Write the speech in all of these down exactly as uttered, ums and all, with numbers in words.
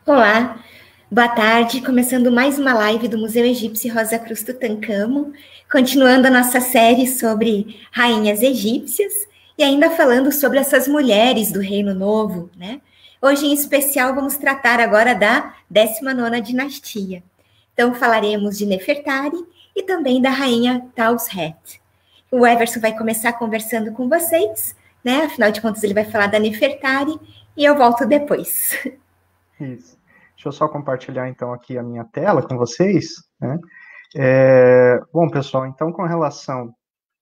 Olá, boa tarde, começando mais uma live do Museu Egípcio Rosa Cruz Tutancâmon, continuando a nossa série sobre rainhas egípcias e ainda falando sobre essas mulheres do Reino Novo, né? Hoje, em especial, vamos tratar agora da décima nona dinastia. Então, falaremos de Nefertari e também da rainha Tausret. O Everson vai começar conversando com vocês, né? Afinal de contas, ele vai falar da Nefertari e eu volto depois. Isso. Deixa eu só compartilhar, então, aqui a minha tela com vocês, né? É, bom, pessoal, então, com relação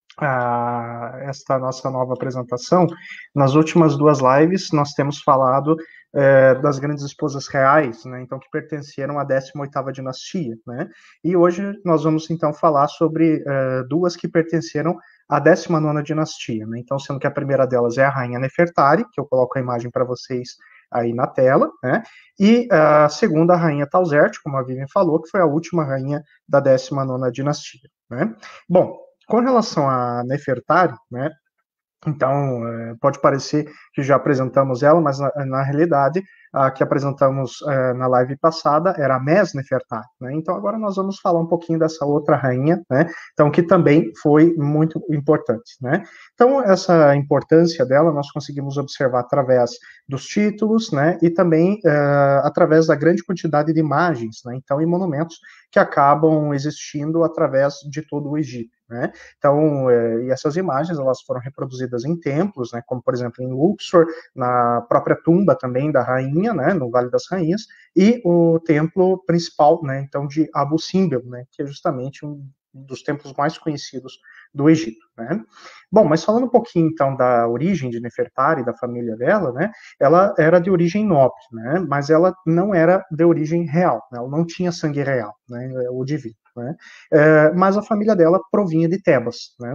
a esta nossa nova apresentação, nas últimas duas lives nós temos falado é, das grandes esposas reais, né, então que pertenceram à décima oitava dinastia, né, e hoje nós vamos então falar sobre é, duas que pertenceram à décima nona dinastia, né, então sendo que a primeira delas é a rainha Nefertari, que eu coloco a imagem para vocês aí na tela, né, e a segunda, a rainha Tausert, como a Vivian falou, que foi a última rainha da décima nona dinastia, né. Bom, com relação a Nefertari, né, então é, pode parecer que já apresentamos ela, mas na, na realidade a que apresentamos é, na live passada era a Mes Nefertari, né, então agora nós vamos falar um pouquinho dessa outra rainha, né, então que também foi muito importante, né. Então essa importância dela nós conseguimos observar através dos títulos, né, e também é, através da grande quantidade de imagens, né, então e monumentos que acabam existindo através de todo o Egito, né. Então, é, e essas imagens elas foram reproduzidas em templos, né, como por exemplo em Luxor, na própria tumba também da rainha, né, no Vale das Rainhas, e o templo principal, né, então de Abu Simbel, né, que é justamente um dos templos mais conhecidos do Egito, né. Bom, mas falando um pouquinho então da origem de Nefertari, da família dela, né, ela era de origem nobre, né, mas ela não era de origem real, né, ela não tinha sangue real, né, o divino, né, é, mas a família dela provinha de Tebas, né.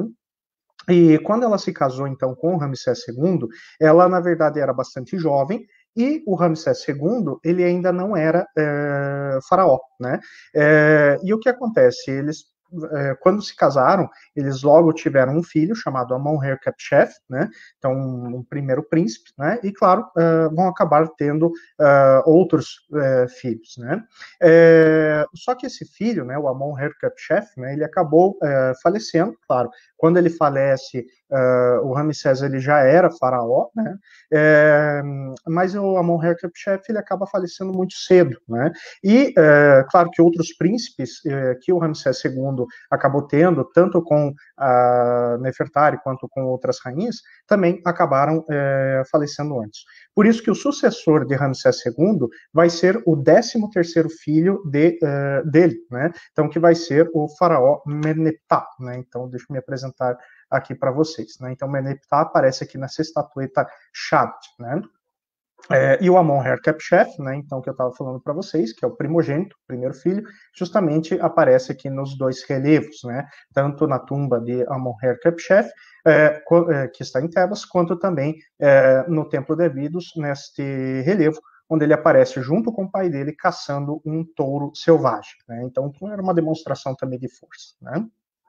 E quando ela se casou, então, com o Ramsés segundo, ela, na verdade, era bastante jovem, e o Ramsés segundo, ele ainda não era é, faraó, né? É, e o que acontece? Eles, é, quando se casaram, eles logo tiveram um filho chamado Amon-Her-Khepshef, né? Então, um, um primeiro príncipe, né? E, claro, é, vão acabar tendo é, outros é, filhos, né? É, só que esse filho, né, o Amon-Her-Khepshef, né, ele acabou é, falecendo, claro. Quando ele falece, uh, o Ramsés ele já era faraó, né? É, mas o Amon-Her-Khepshef ele acaba falecendo muito cedo, né? E é, claro que outros príncipes é, que o Ramsés segundo acabou tendo, tanto com a Nefertari quanto com outras rainhas, também acabaram é, falecendo antes. Por isso que o sucessor de Ramsés segundo vai ser o décimo terceiro filho de, uh, dele, né? Então que vai ser o faraó Meneptah, né? Então deixa eu me apresentar aqui para vocês, né? Então, Meneptah aparece aqui nessa estatueta Shat, né? É, e o Amon-Her-Khepshef, né, então, que eu estava falando para vocês, que é o primogênito, o primeiro filho, justamente aparece aqui nos dois relevos, né, tanto na tumba de Amon-Her-Khepshef, é, que está em Tebas, quanto também é, no Templo de Abidos, neste relevo, onde ele aparece junto com o pai dele caçando um touro selvagem, né, então era uma demonstração também de força, né.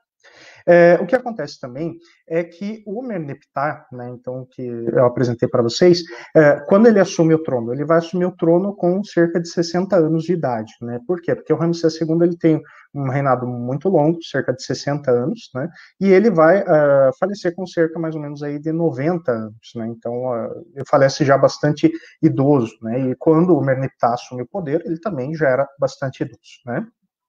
É, o que acontece também é que o Merneptah, né, então, que eu apresentei para vocês, é, quando ele assume o trono, ele vai assumir o trono com cerca de sessenta anos de idade, né? Por quê? Porque o Ramsés segundo ele tem um reinado muito longo, cerca de sessenta anos, né? E ele vai uh, falecer com cerca mais ou menos aí de noventa anos, né? Então, uh, ele falece já bastante idoso, né? E quando o Merneptah assume o poder, ele também já era bastante idoso, né?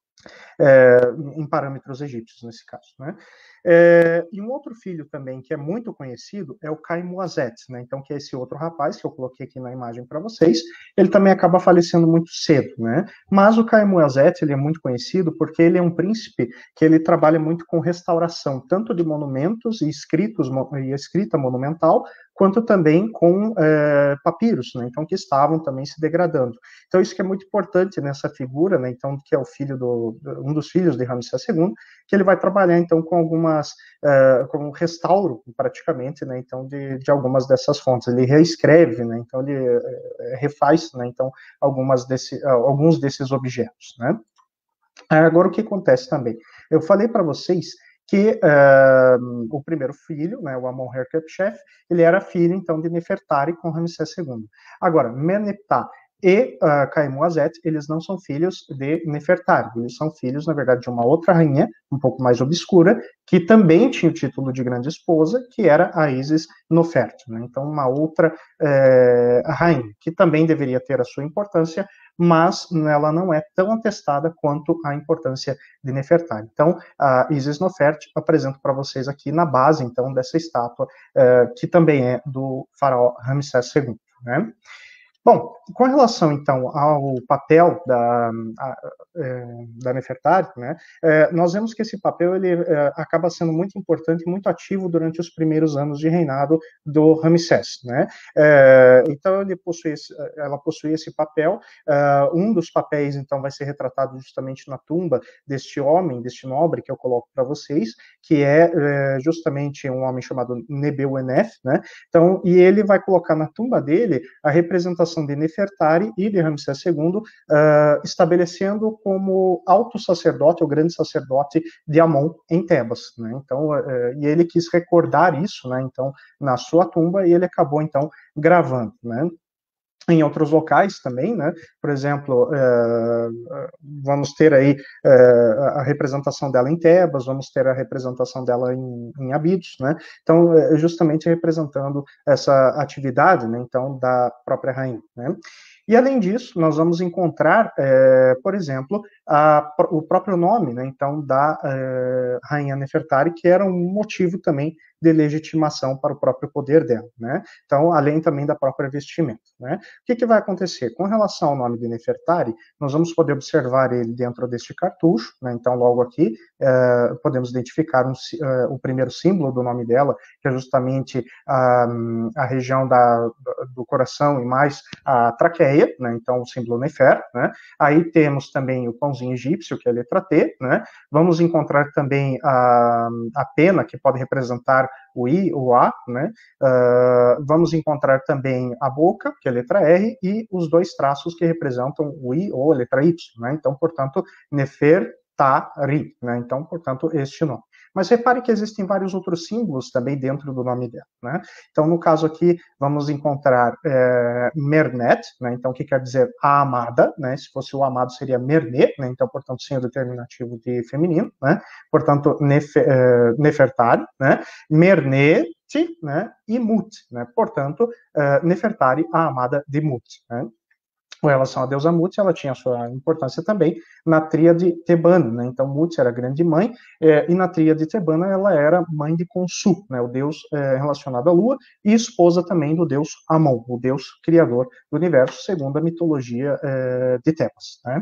É, em parâmetros egípcios, nesse caso, né? É, e um outro filho também que é muito conhecido é o Kai-Muazet, né? Então, que é esse outro rapaz que eu coloquei aqui na imagem para vocês, ele também acaba falecendo muito cedo, né? Mas o Kai-Muazet, ele é muito conhecido porque ele é um príncipe que ele trabalha muito com restauração, tanto de monumentos e escritos e escrita monumental, quanto também com é, papiros, né? Então, que estavam também se degradando. Então, isso que é muito importante nessa figura, né? Então, que é o filho do, um dos filhos de Ramsés segundo, que ele vai trabalhar, então, com algumas, uh, com um restauro, praticamente, né? Então, de, de algumas dessas fontes. Ele reescreve, né? Então, ele uh, refaz, né? Então, algumas desse, uh, alguns desses objetos, né? Agora, o que acontece também? Eu falei para vocês que uh, o primeiro filho, né, o Amon-Her-Khepshef, ele era filho, então, de Nefertari com Ramsés segundo. Agora, Meneptah, e uh, Kaimuazet, eles não são filhos de Nefertari, eles são filhos, na verdade, de uma outra rainha, um pouco mais obscura, que também tinha o título de grande esposa, que era a Isis Nofert, né? Então, uma outra é, rainha, que também deveria ter a sua importância, mas ela não é tão atestada quanto a importância de Nefertari. Então, a Isis Nofert apresento para vocês aqui na base, então, dessa estátua, é, que também é do faraó Ramsés segundo, né? Bom, com relação, então, ao papel da, a, é, da Nefertari, né, é, nós vemos que esse papel ele, é, acaba sendo muito importante e muito ativo durante os primeiros anos de reinado do Ramsés, né? É, então, ele possui esse, ela possui esse papel. Uh, um dos papéis, então, vai ser retratado justamente na tumba deste homem, deste nobre, que eu coloco para vocês, que é, é justamente um homem chamado Nebeu-Enef, né? Então, e ele vai colocar na tumba dele a representação de Nefertari e de Ramsés segundo, uh, estabelecendo como alto sacerdote, o grande sacerdote de Amon em Tebas, né? Então, uh, e ele quis recordar isso, né? Então, na sua tumba, e ele acabou então gravando, né? Em outros locais também, né? Por exemplo, uh, vamos ter aí uh, a representação dela em Tebas, vamos ter a representação dela em, em Abidos, né? Então, justamente representando essa atividade, né? Então, da própria rainha, né? E, além disso, nós vamos encontrar, é, por exemplo, a, o próprio nome, né, então, da é, rainha Nefertari, que era um motivo também de legitimação para o próprio poder dela, né? Então, além também da própria vestimenta, né? O que, que vai acontecer? Com relação ao nome de Nefertari, nós vamos poder observar ele dentro deste cartucho, né? Então, logo aqui, é, podemos identificar um, é, o primeiro símbolo do nome dela, que é justamente a, a região da, do coração e mais a traqueia, né? Então, o símbolo Nefer, né? Aí temos também o pãozinho egípcio, que é a letra T, né? Vamos encontrar também a, a pena, que pode representar o I, o A, né? Uh, vamos encontrar também a boca, que é a letra R, e os dois traços que representam o I ou a letra Y, né? Então, portanto, Nefertari, né? Então, portanto, este nome. Mas repare que existem vários outros símbolos também dentro do nome dela, né? Então, no caso aqui, vamos encontrar é, Mernet, né? Então, o que quer dizer a amada, né? Se fosse o amado, seria Mernet, né? Então, portanto, sem o determinativo de feminino, né? Portanto, Nefer, é, Nefertari, né? Mernet, né? E Mut, né? Portanto, é, Nefertari, a amada de Mut, né? Com relação à deusa Mut, ela tinha sua importância também na tríade tebana, né? Então, Mut era a grande mãe, é, e na tríade tebana ela era mãe de Khonsu, né? O deus é, relacionado à lua, e esposa também do deus Amon, o deus criador do universo, segundo a mitologia é, de Tebas, né?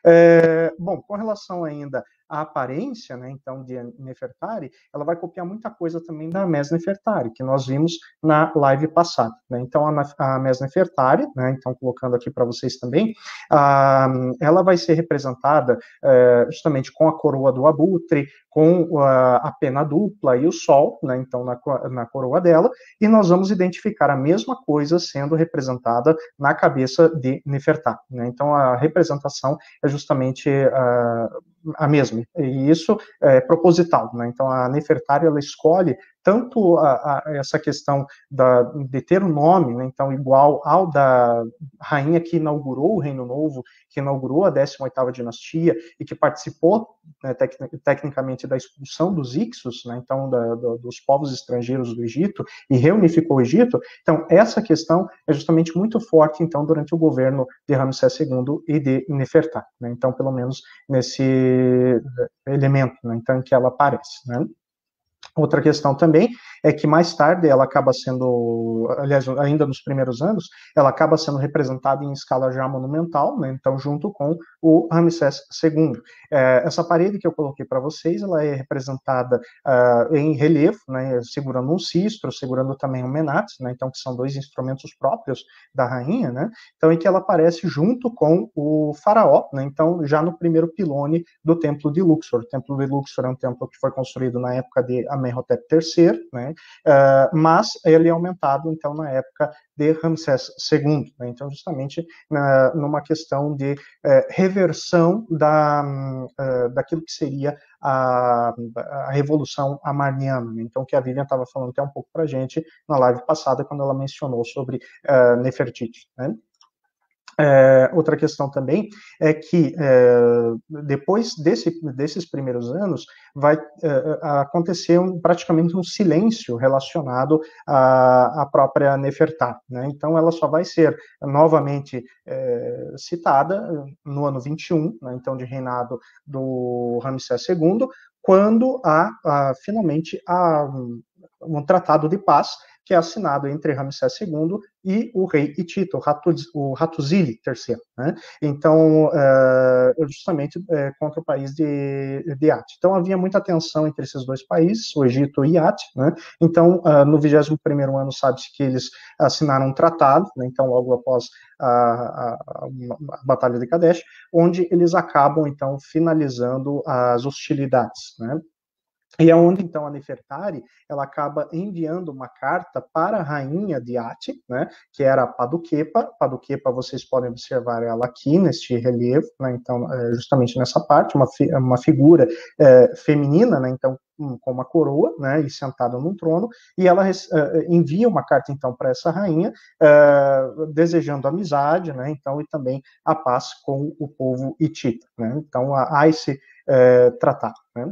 É, bom, com relação ainda à aparência, né, então, de Nefertari, ela vai copiar muita coisa também da Mes Nefertari, que nós vimos na live passada, né? Então, a, a Mes Nefertari, né, então, colocando aqui para vocês também, a, ela vai ser representada é, justamente com a coroa do abutre, com a, a pena dupla e o sol, né, então, na, na coroa dela, e nós vamos identificar a mesma coisa sendo representada na cabeça de Nefertari, né? Então, a representação é justamente a, a mesma, e isso é proposital, né? Então, a Nefertari, ela escolhe tanto a, a, essa questão da, de ter um nome, né, então, igual ao da rainha que inaugurou o Reino Novo, que inaugurou a décima oitava dinastia e que participou, né, tec, tecnicamente, da expulsão dos Ixos, né, então, da, da, dos povos estrangeiros do Egito, e reunificou o Egito. Então, essa questão é justamente muito forte, então, durante o governo de Ramsés segundo e de Nefertari, né? Então, pelo menos nesse elemento, né, então, em que ela aparece, né? Outra questão também é que mais tarde ela acaba sendo, aliás, ainda nos primeiros anos, ela acaba sendo representada em escala já monumental, né? Então, junto com o Ramsés segundo. É, essa parede que eu coloquei para vocês, ela é representada uh, em relevo, né? Segurando um cistro, segurando também um menat, né? Então, que são dois instrumentos próprios da rainha, né? Então, em que ela aparece junto com o faraó, né? Então, já no primeiro pilone do templo de Luxor. O templo de Luxor é um templo que foi construído na época de Amenhotep terceiro, né? Uh, mas ele é aumentado, então, na época de Ramsés segundo, né? Então, justamente na, numa questão de uh, reversão da, uh, daquilo que seria a, a Revolução Amarniana, né? Então, que a Vivian estava falando até um pouco para a gente na live passada, quando ela mencionou sobre uh, Nefertiti, né? É, outra questão também é que é, depois desse, desses primeiros anos vai é, acontecer um, praticamente um silêncio relacionado à, à própria Nefertari, né? Então ela só vai ser novamente é, citada no ano vinte e um, né, então de reinado do Ramsés segundo, quando há, há finalmente há um, um tratado de paz que é assinado entre Ramsés segundo e o rei hitita, o Hattusili terceiro, né? Então, é, justamente é, contra o país de, de At. Então, havia muita tensão entre esses dois países, o Egito e At, né? Então, uh, no vigésimo primeiro ano, sabe-se que eles assinaram um tratado, né? Então, logo após a, a, a Batalha de Kadesh, onde eles acabam, então, finalizando as hostilidades, né? E é onde, então, a Nefertari, ela acaba enviando uma carta para a rainha de Ati, né, que era a Paduquepa. Paduquepa, vocês podem observar ela aqui, neste relevo, né, então, é, justamente nessa parte, uma, fi uma figura é, feminina, né, então, com uma coroa, né, e sentada num trono, e ela uh, envia uma carta, então, para essa rainha, uh, desejando amizade, né, então, e também a paz com o povo hitita, né, então, há, há esse uh, tratado, né.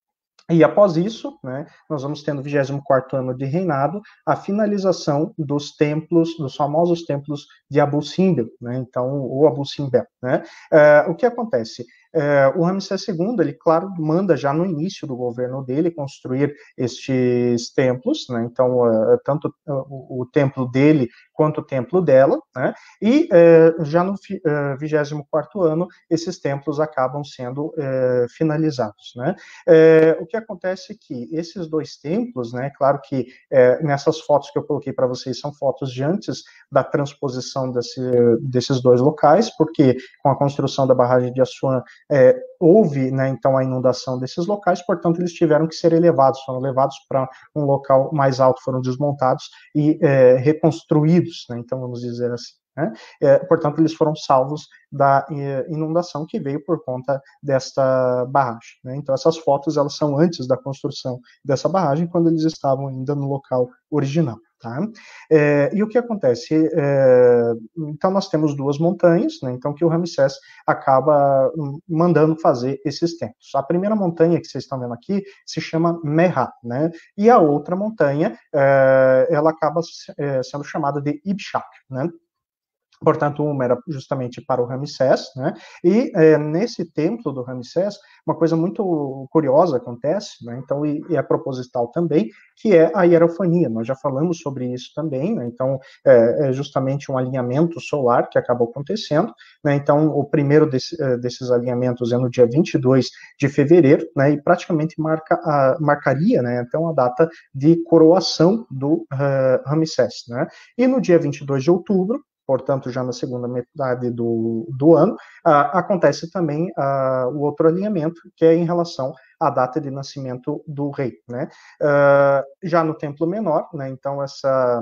E após isso, né, nós vamos tendo o vigésimo quarto ano de reinado, a finalização dos templos, dos famosos templos de Abu Simbel, né, então, o Abu Simbel, né. Uh, o que acontece? Uh, o Ramsés segundo, ele, claro, manda já no início do governo dele construir estes templos, né, então, uh, tanto uh, o, o templo dele quanto o templo dela, né, e uh, já no uh, vigésimo quarto ano, esses templos acabam sendo uh, finalizados, né. Uh, o que acontece é que esses dois templos, né, claro que uh, nessas fotos que eu coloquei para vocês são fotos de antes da transposição desse, desses dois locais, porque com a construção da barragem de Assuã É, houve, né, então, a inundação desses locais, portanto, eles tiveram que ser elevados, foram levados para um local mais alto, foram desmontados e é, reconstruídos, né, então, vamos dizer assim, né, é, portanto, eles foram salvos da é, inundação que veio por conta desta barragem, né, então, essas fotos, elas são antes da construção dessa barragem, quando eles estavam ainda no local original. Tá? É, e o que acontece? É, então, nós temos duas montanhas, né, então, que o Ramsés acaba mandando fazer esses templos. A primeira montanha que vocês estão vendo aqui se chama Merah, né, e a outra montanha, é, ela acaba é, sendo chamada de Ibshak, né. Portanto, uma era justamente para o Ramsés, né? E é, nesse templo do Ramsés, uma coisa muito curiosa acontece, né? Então, e, e é proposital também, que é a hierofania. Nós já falamos sobre isso também, né? Então, é, é justamente um alinhamento solar que acabou acontecendo, né? Então, o primeiro desse, desses alinhamentos é no dia vinte e dois de fevereiro, né? E praticamente marca a, marcaria, né? Então, a data de coroação do uh, Ramsés, né? E no dia vinte e dois de outubro, portanto, já na segunda metade do, do ano, uh, acontece também uh, o outro alinhamento, que é em relação à data de nascimento do rei, né? Uh, já no templo menor, né? Então, essa...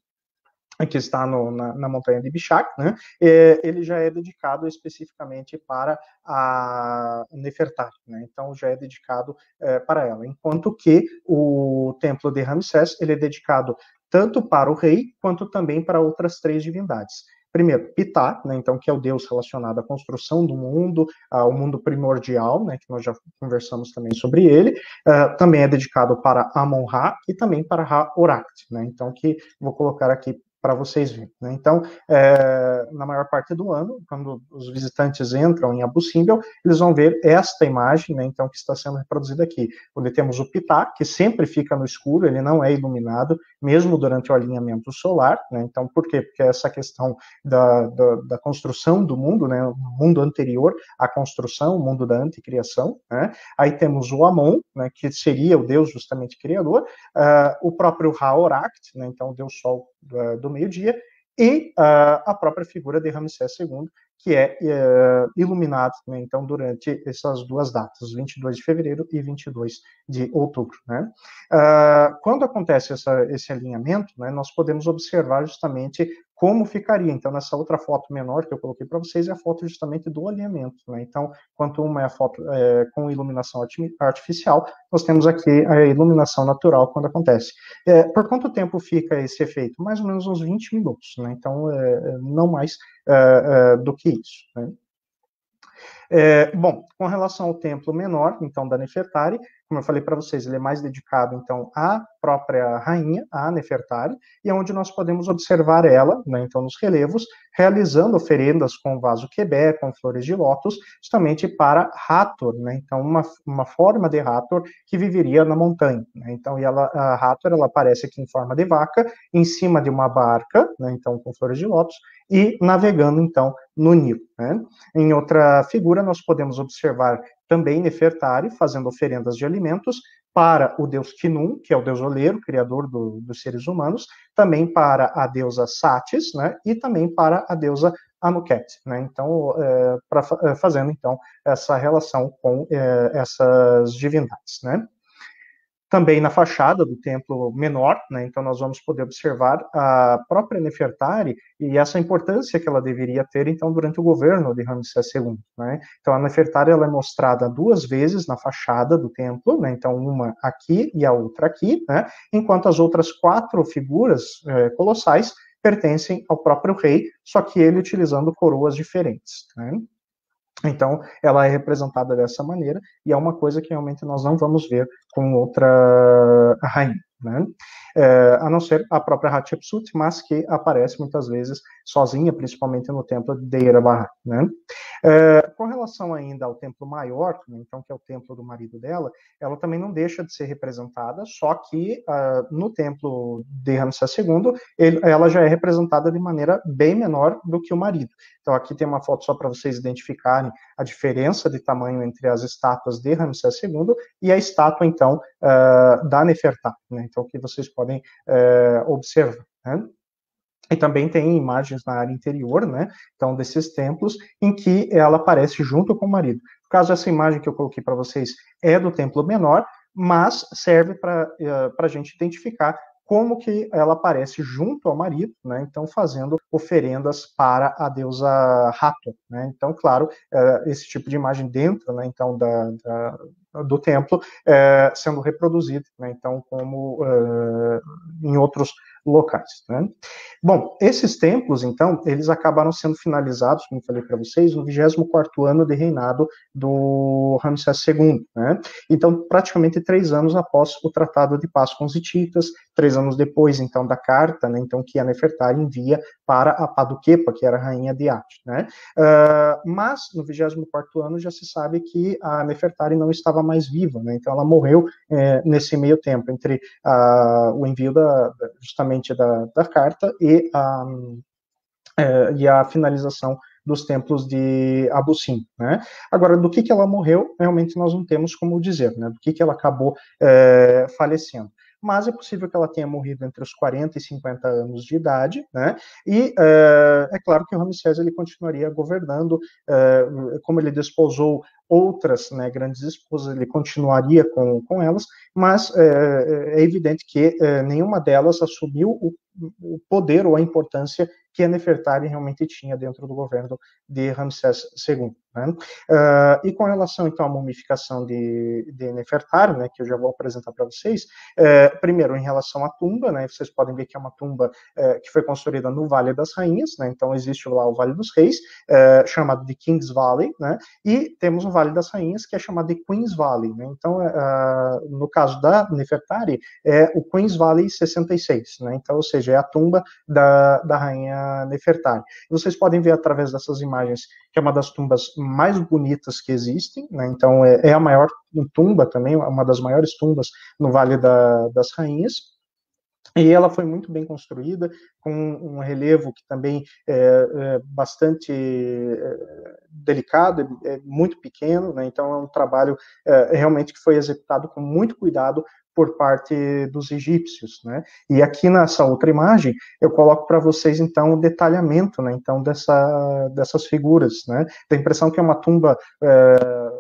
que está no, na, na montanha de Ibshak, né, é, ele já é dedicado especificamente para a Nefertari, né, então já é dedicado é, para ela, enquanto que o templo de Ramsés, ele é dedicado tanto para o rei, quanto também para outras três divindades. Primeiro, Ptah, né, então, que é o deus relacionado à construção do mundo, ao mundo primordial, né, que nós já conversamos também sobre ele, uh, também é dedicado para Amon-Ra e também para Ra-Horact, né, então, que vou colocar aqui para vocês verem, né? Então, é, na maior parte do ano, quando os visitantes entram em Abu Simbel, eles vão ver esta imagem, né, então, que está sendo reproduzida aqui, onde temos o Ptah, que sempre fica no escuro, ele não é iluminado, mesmo durante o alinhamento solar, né? Então, por quê? Porque essa questão da, da, da construção do mundo, né, o mundo anterior à construção, o mundo da anticriação, né? Aí temos o Amon, né, que seria o deus justamente criador, uh, o próprio Ra-Horact, né, então o deus sol do, do meio-dia, e uh, a própria figura de Ramsés segundo, que é uh, iluminado, né, então, durante essas duas datas, vinte e dois de fevereiro e vinte e dois de outubro. Né? Uh, quando acontece essa, esse alinhamento, né, nós podemos observar justamente como ficaria. Então, nessa outra foto menor que eu coloquei para vocês é a foto justamente do alinhamento. Né? Então, quanto uma é a foto é, com iluminação artificial, nós temos aqui a iluminação natural quando acontece. É, por quanto tempo fica esse efeito? Mais ou menos uns vinte minutos. Né? Então, é, não mais uh, uh, do que isso, né? É, bom, com relação ao templo menor, então, da Nefertari, como eu falei para vocês, ele é mais dedicado, então, à própria rainha, à Nefertari, e é onde nós podemos observar ela, né, então, nos relevos, realizando oferendas com vaso quebé, com flores de lótus, justamente para Hathor, né, então, uma, uma forma de Hathor que viveria na montanha, né, então, e ela, a Hathor, ela aparece aqui em forma de vaca, em cima de uma barca, né, então, com flores de lótus, e navegando, então, no Nilo, né. Em outra figura, nós podemos observar também Nefertari fazendo oferendas de alimentos para o deus Khnum, que é o deus oleiro, criador do, dos seres humanos, também para a deusa Satis, né, e também para a deusa Anuket, né, então, é, pra, fazendo, então, essa relação com é, essas divindades, né. Também na fachada do templo menor, né, então nós vamos poder observar a própria Nefertari e essa importância que ela deveria ter, então, durante o governo de Ramsés segundo, né. Então, a Nefertari, ela é mostrada duas vezes na fachada do templo, né, então uma aqui e a outra aqui, né, enquanto as outras quatro figuras eh, colossais pertencem ao próprio rei, só que ele utilizando coroas diferentes, né. Então, ela é representada dessa maneira, e é uma coisa que realmente nós não vamos ver com outra rainha, né? É, a não ser a própria Hatshepsut, mas que aparece muitas vezes sozinha, principalmente no templo de Deira Bahá, né? É, com relação ainda ao templo maior, né, então, que é o templo do marido dela, ela também não deixa de ser representada, só que uh, no templo de Ramsés segundo, ele, ela já é representada de maneira bem menor do que o marido. Então, aqui tem uma foto só para vocês identificarem a diferença de tamanho entre as estátuas de Ramsés segundo e a estátua, então, uh, da Nefertari, né? Então, que vocês podem uh, observar, né? E também tem imagens na área interior, né, então, desses templos, em que ela aparece junto com o marido. No caso, essa imagem que eu coloquei para vocês é do templo menor, mas serve para uh, a gente identificar como que ela aparece junto ao marido, né, então, fazendo oferendas para a deusa Hathor, né. Então, claro, uh, esse tipo de imagem dentro, né, então, da, da do templo, uh, sendo reproduzido, né, então, como uh, em outros locais, né. Bom, esses templos, então, eles acabaram sendo finalizados, como eu falei para vocês, no vigésimo quarto ano de reinado do Ramsés segundo, né? Então, praticamente três anos após o Tratado de Paz com os hititas, três anos depois, então, da carta, né, então, que a Nefertari envia para a Paduquepa, que era a rainha de Ati, né? Uh, mas, no vigésimo quarto ano, já se sabe que a Nefertari não estava mais viva, né? Então, ela morreu eh, nesse meio tempo, entre uh, o envio da, justamente da, da carta e a, é, e a finalização dos templos de Abu Simbel, né? Agora, do que que ela morreu, realmente nós não temos como dizer, né? Do que que ela acabou é, falecendo. Mas é possível que ela tenha morrido entre os quarenta e cinquenta anos de idade, né? E é, é claro que o Ramsés ele continuaria governando, é, como ele desposou outras, né, grandes esposas, ele continuaria com, com elas, mas é, é evidente que é, nenhuma delas assumiu o, o poder ou a importância que a Nefertari realmente tinha dentro do governo de Ramsés segundo, né? Uh, e com relação, então, à mumificação de, de Nefertari, né, que eu já vou apresentar para vocês, uh, primeiro, em relação à tumba, né, vocês podem ver que é uma tumba uh, que foi construída no Vale das Rainhas, né, então existe lá o Vale dos Reis, uh, chamado de Kings Valley, né, e temos o Vale das Rainhas, que é chamado de Queens Valley, né, então, uh, no caso da Nefertari, é o Queens Valley sessenta e seis, né, então, ou seja, é a tumba da, da rainha Nefertari. Vocês podem ver através dessas imagens que é uma das tumbas mais bonitas que existem, né? Então é, é a maior tumba também, uma das maiores tumbas no Vale da, das Rainhas. E ela foi muito bem construída, com um relevo que também é, é bastante é, delicado, é muito pequeno, né? Então é um trabalho é, realmente que foi executado com muito cuidado por parte dos egípcios, né? E aqui nessa outra imagem eu coloco para vocês então o detalhamento, né? Então dessa, dessas figuras, né? Dá a impressão que é uma tumba é,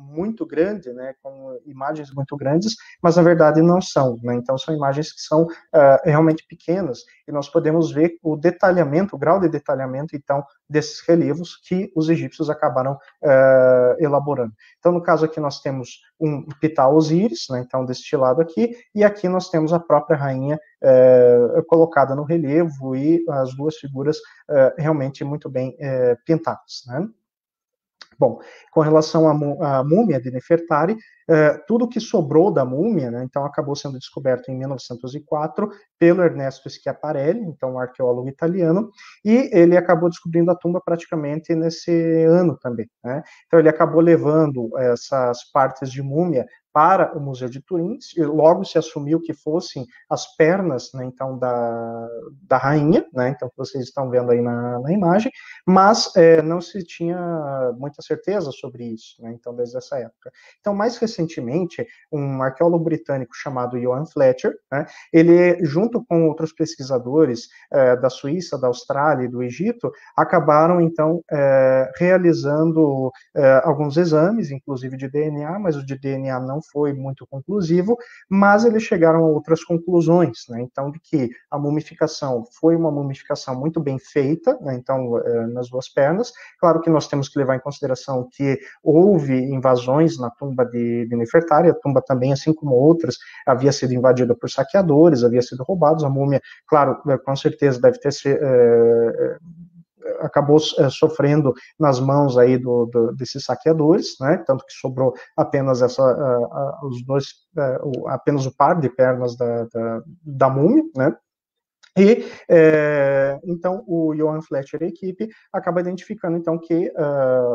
muito grande, né, com imagens muito grandes, mas na verdade não são, né, então são imagens que são uh, realmente pequenas, e nós podemos ver o detalhamento, o grau de detalhamento, então, desses relevos que os egípcios acabaram uh, elaborando. Então, no caso aqui nós temos um Ptah Osíris, né, então deste lado aqui, e aqui nós temos a própria rainha uh, colocada no relevo, e as duas figuras uh, realmente muito bem uh, pintadas, né. Bom, com relação à, à múmia de Nefertari, eh, tudo que sobrou da múmia, né, então acabou sendo descoberto em mil novecentos e quatro pelo Ernesto Schiaparelli, então um arqueólogo italiano, e ele acabou descobrindo a tumba praticamente nesse ano também, né. Então ele acabou levando essas partes de múmia para o Museu de Turim, e logo se assumiu que fossem as pernas, né, então, da, da rainha, né, então, que vocês estão vendo aí na, na imagem, mas é, não se tinha muita certeza sobre isso, né, então, desde essa época. Então, mais recentemente, um arqueólogo britânico chamado Johan Fletcher, né, ele, junto com outros pesquisadores é, da Suíça, da Austrália e do Egito, acabaram, então, é, realizando é, alguns exames, inclusive de D N A, mas o de D N A não foi muito conclusivo, mas eles chegaram a outras conclusões, né, então, de que a mumificação foi uma mumificação muito bem feita, né, então, eh, nas duas pernas. Claro que nós temos que levar em consideração que houve invasões na tumba de, de Nefertari, a tumba também, assim como outras, havia sido invadida por saqueadores, havia sido roubada, a múmia, claro, com certeza deve ter sido... Eh, acabou é, sofrendo nas mãos aí do, do, desses saqueadores, né, tanto que sobrou apenas essa, uh, uh, os dois, uh, apenas o par de pernas da, da, da múmia, né. E, é, então, o Johan Fletcher e a equipe acaba identificando, então, que uh,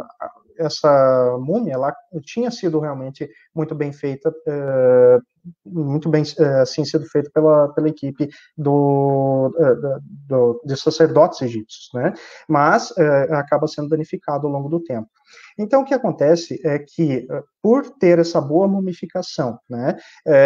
essa múmia, ela tinha sido realmente muito bem feita, uh, muito bem, assim, sido feita pela, pela equipe do, uh, do, de sacerdotes egípcios, né, mas uh, acaba sendo danificado ao longo do tempo. Então, o que acontece é que, por ter essa boa mumificação, né,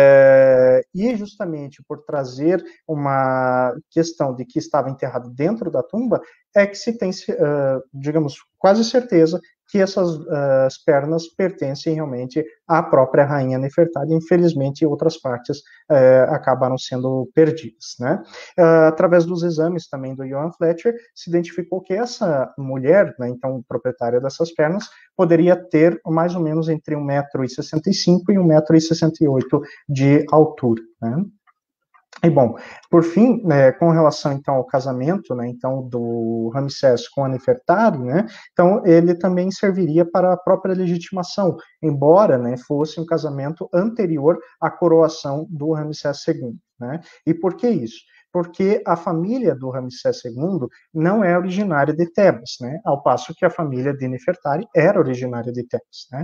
é, e justamente por trazer uma questão de que estava enterrado dentro da tumba, é que se tem, uh, digamos, quase certeza que essas uh, as pernas pertencem realmente à própria rainha Nefertari. Infelizmente, outras partes uh, acabaram sendo perdidas, né? Uh, através dos exames também do Johan Fletcher, se identificou que essa mulher, né, então proprietária dessas pernas, poderia ter mais ou menos entre um metro e sessenta e cinco e um metro e sessenta e oito de altura, né? E, bom, por fim, né, com relação, então, ao casamento, né, então, do Ramsés com a Nefertari, né, então, ele também serviria para a própria legitimação, embora, né, fosse um casamento anterior à coroação do Ramsés segundo, né. E por que isso? Porque a família do Ramsés segundo não é originária de Tebas, né, ao passo que a família de Nefertari era originária de Tebas, né.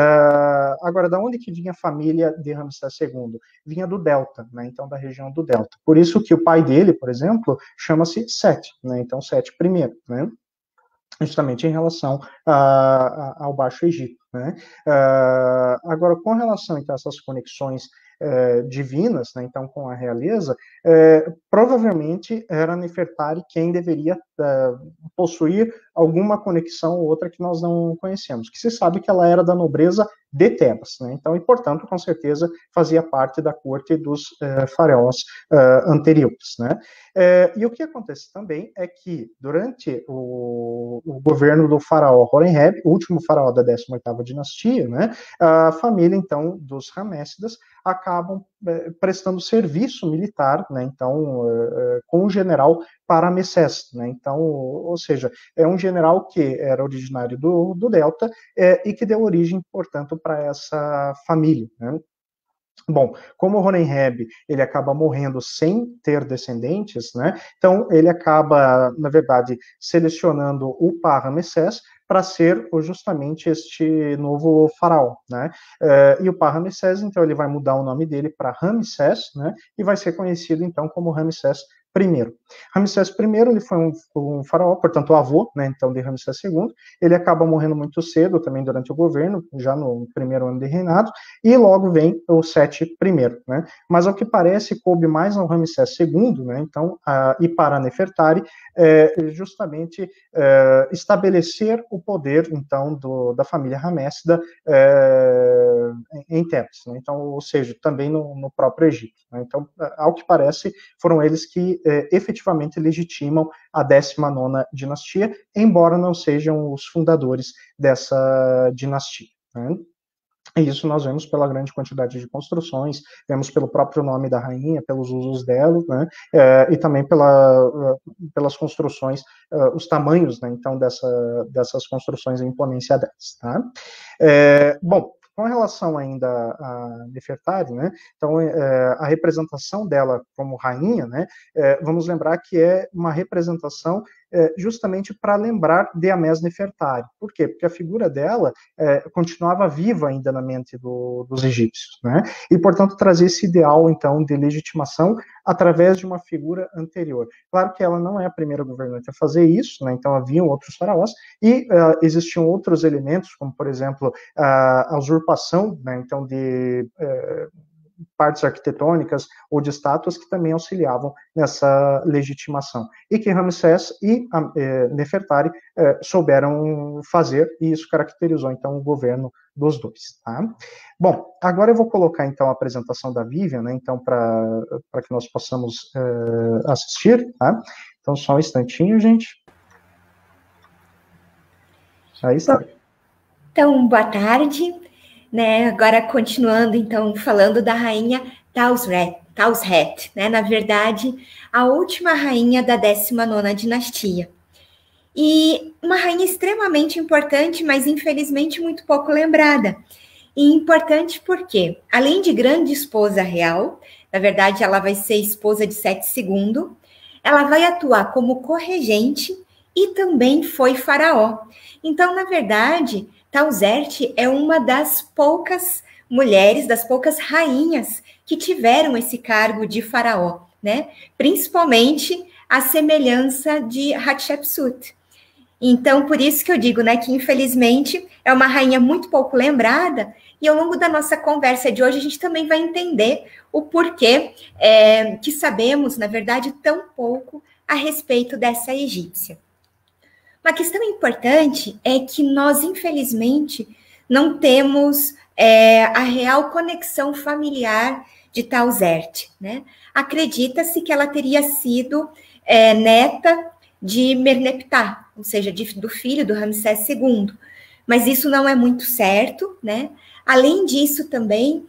Uh, agora, da onde que vinha a família de Ramsés segundo? Vinha do Delta, né, então da região do Delta. Por isso que o pai dele, por exemplo, chama-se Sete, né, então Sete primeiro, né, justamente em relação a, a, ao Baixo Egito, né. Uh, agora, com relação então, a essas conexões eh, divinas, né, então com a realeza, eh, provavelmente era Nefertari quem deveria eh, possuir alguma conexão ou outra que nós não conhecemos, que se sabe que ela era da nobreza de Tebas, né, então, e portanto, com certeza, fazia parte da corte dos eh, faraós eh, anteriores, né. Eh, e o que acontece também é que, durante o, o governo do faraó Horemheb, o último faraó da décima oitava dinastia, né, a família, então, dos Ramessidas acabam eh, prestando serviço militar, né, então, eh, com o general Paramessés, né, então, ou seja, é um general que era originário do, do Delta eh, e que deu origem, portanto, para essa família, né. Bom, como o Horemheb, ele acaba morrendo sem ter descendentes, né, então ele acaba, na verdade, selecionando o Par-Ramessés para ser justamente este novo faraó, né, uh, e o Par-Ramessés, então, ele vai mudar o nome dele para Ramsés, né, e vai ser conhecido, então, como Ramsés I. Ramsés I ele foi um, um faraó, portanto, o avô, né, então, de Ramsés segundo. Ele acaba morrendo muito cedo, também durante o governo, já no primeiro ano de reinado, e logo vem o Sete I, né? Mas, ao que parece, coube mais ao Ramsés segundo, né, então, a, e para Nefertari, é, justamente é, estabelecer o poder, então, do, da família Ramessida é, em Tebas, né? Então, ou seja, também no, no próprio Egito, né? Então, ao que parece, foram eles que é, efetivamente legitimam a décima nona dinastia, embora não sejam os fundadores dessa dinastia, né? E isso nós vemos pela grande quantidade de construções, vemos pelo próprio nome da rainha, pelos usos dela, né, é, e também pela, pelas construções, uh, os tamanhos, né, então, dessa, dessas construções, a imponência delas. Tá? É, bom, com relação ainda a Nefertari, né, então, é, a representação dela como rainha, né, é, vamos lembrar que é uma representação é, justamente para lembrar de Amés Nefertari. Por quê? Porque a figura dela é, continuava viva ainda na mente do, dos egípcios, né? E, portanto, trazia esse ideal, então, de legitimação através de uma figura anterior. Claro que ela não é a primeira governante a fazer isso, né? Então haviam outros faraós e uh, existiam outros elementos, como, por exemplo, a, a usurpação, né? Então, de uh, partes arquitetônicas ou de estátuas que também auxiliavam nessa legitimação. E que Ramsés e eh, Nefertari eh, souberam fazer, e isso caracterizou, então, o governo dos dois. Tá? Bom, agora eu vou colocar, então, a apresentação da Vivian, né, então, para que nós possamos eh, assistir. Tá? Então, só um instantinho, gente. Aí está. Então, boa tarde. Né, agora continuando, então, falando da rainha Tausret, Tausret, né, na verdade, a última rainha da décima nona dinastia. E uma rainha extremamente importante, mas infelizmente muito pouco lembrada. E importante porque, além de grande esposa real, na verdade ela vai ser esposa de Sete segundo, ela vai atuar como corregente e também foi faraó. Então, na verdade, Tausert é uma das poucas mulheres, das poucas rainhas que tiveram esse cargo de faraó, né? Principalmente a semelhança de Hatshepsut. Então, por isso que eu digo, né, que infelizmente é uma rainha muito pouco lembrada, e ao longo da nossa conversa de hoje a gente também vai entender o porquê é, que sabemos, na verdade, tão pouco a respeito dessa egípcia. Uma questão importante é que nós, infelizmente, não temos é, a real conexão familiar de Tausert, né? Acredita-se que ela teria sido é, neta de Merneptah, ou seja, de, do filho do Ramsés segundo, mas isso não é muito certo, né? Além disso, também,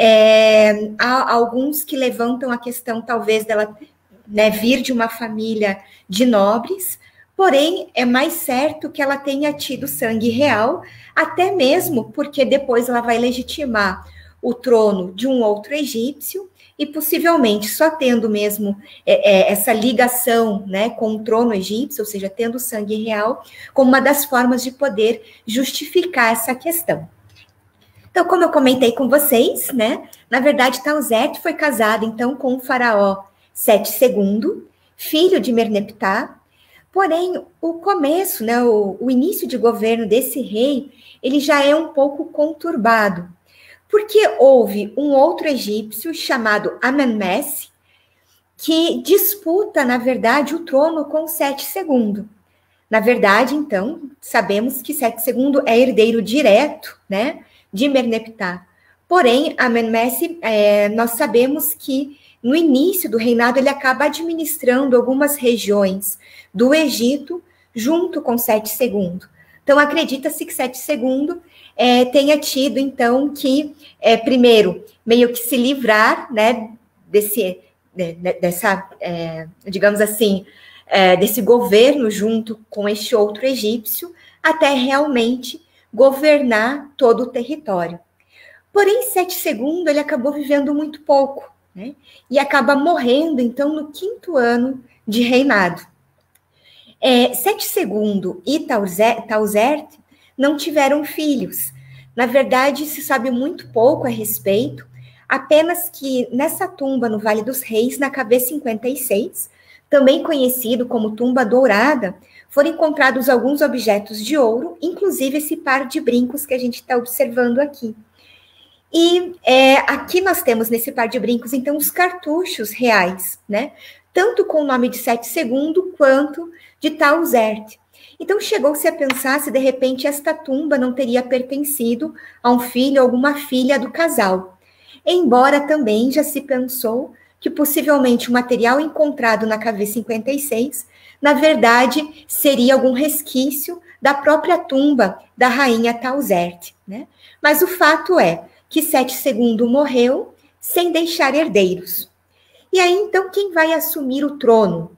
é, há alguns que levantam a questão, talvez, dela, né, vir de uma família de nobres. Porém, é mais certo que ela tenha tido sangue real, até mesmo porque depois ela vai legitimar o trono de um outro egípcio, e possivelmente só tendo mesmo é, é, essa ligação, né, com o trono egípcio, ou seja, tendo sangue real, como uma das formas de poder justificar essa questão. Então, como eu comentei com vocês, né, na verdade, Tausert foi casada, então, com o faraó Sete segundo, filho de Merneptah. Porém, o começo, né, o, o início de governo desse rei, ele já é um pouco conturbado, porque houve um outro egípcio chamado Amenmesse, que disputa, na verdade, o trono com Sete segundo. Na verdade, então, sabemos que Sete segundo é herdeiro direto, né, de Merneptah. Porém, Amenmesse, é, nós sabemos que no início do reinado ele acaba administrando algumas regiões do Egito junto com Sete segundo. Então, acredita-se que Sete segundo é, tenha tido, então, que, é, primeiro, meio que se livrar, né, desse, de, dessa, é, digamos assim, é, desse governo junto com este outro egípcio, até realmente governar todo o território. Porém, Sete segundo, ele acabou vivendo muito pouco, né, e acaba morrendo, então, no quinto ano de reinado. É, Sete segundo e Tausert não tiveram filhos. Na verdade, se sabe muito pouco a respeito, apenas que nessa tumba no Vale dos Reis, na K V cinquenta e seis, também conhecido como tumba dourada, foram encontrados alguns objetos de ouro, inclusive esse par de brincos que a gente está observando aqui. E é, aqui nós temos nesse par de brincos, então, os cartuchos reais, né? Tanto com o nome de Sete Segundo, quanto de Tauzert. Então, chegou-se a pensar se, de repente, esta tumba não teria pertencido a um filho ou alguma filha do casal. Embora também já se pensou que, possivelmente, o material encontrado na K V cinquenta e seis, na verdade, seria algum resquício da própria tumba da rainha Tauzert, né? Mas o fato é que Sete Segundo morreu sem deixar herdeiros. E aí, então, quem vai assumir o trono?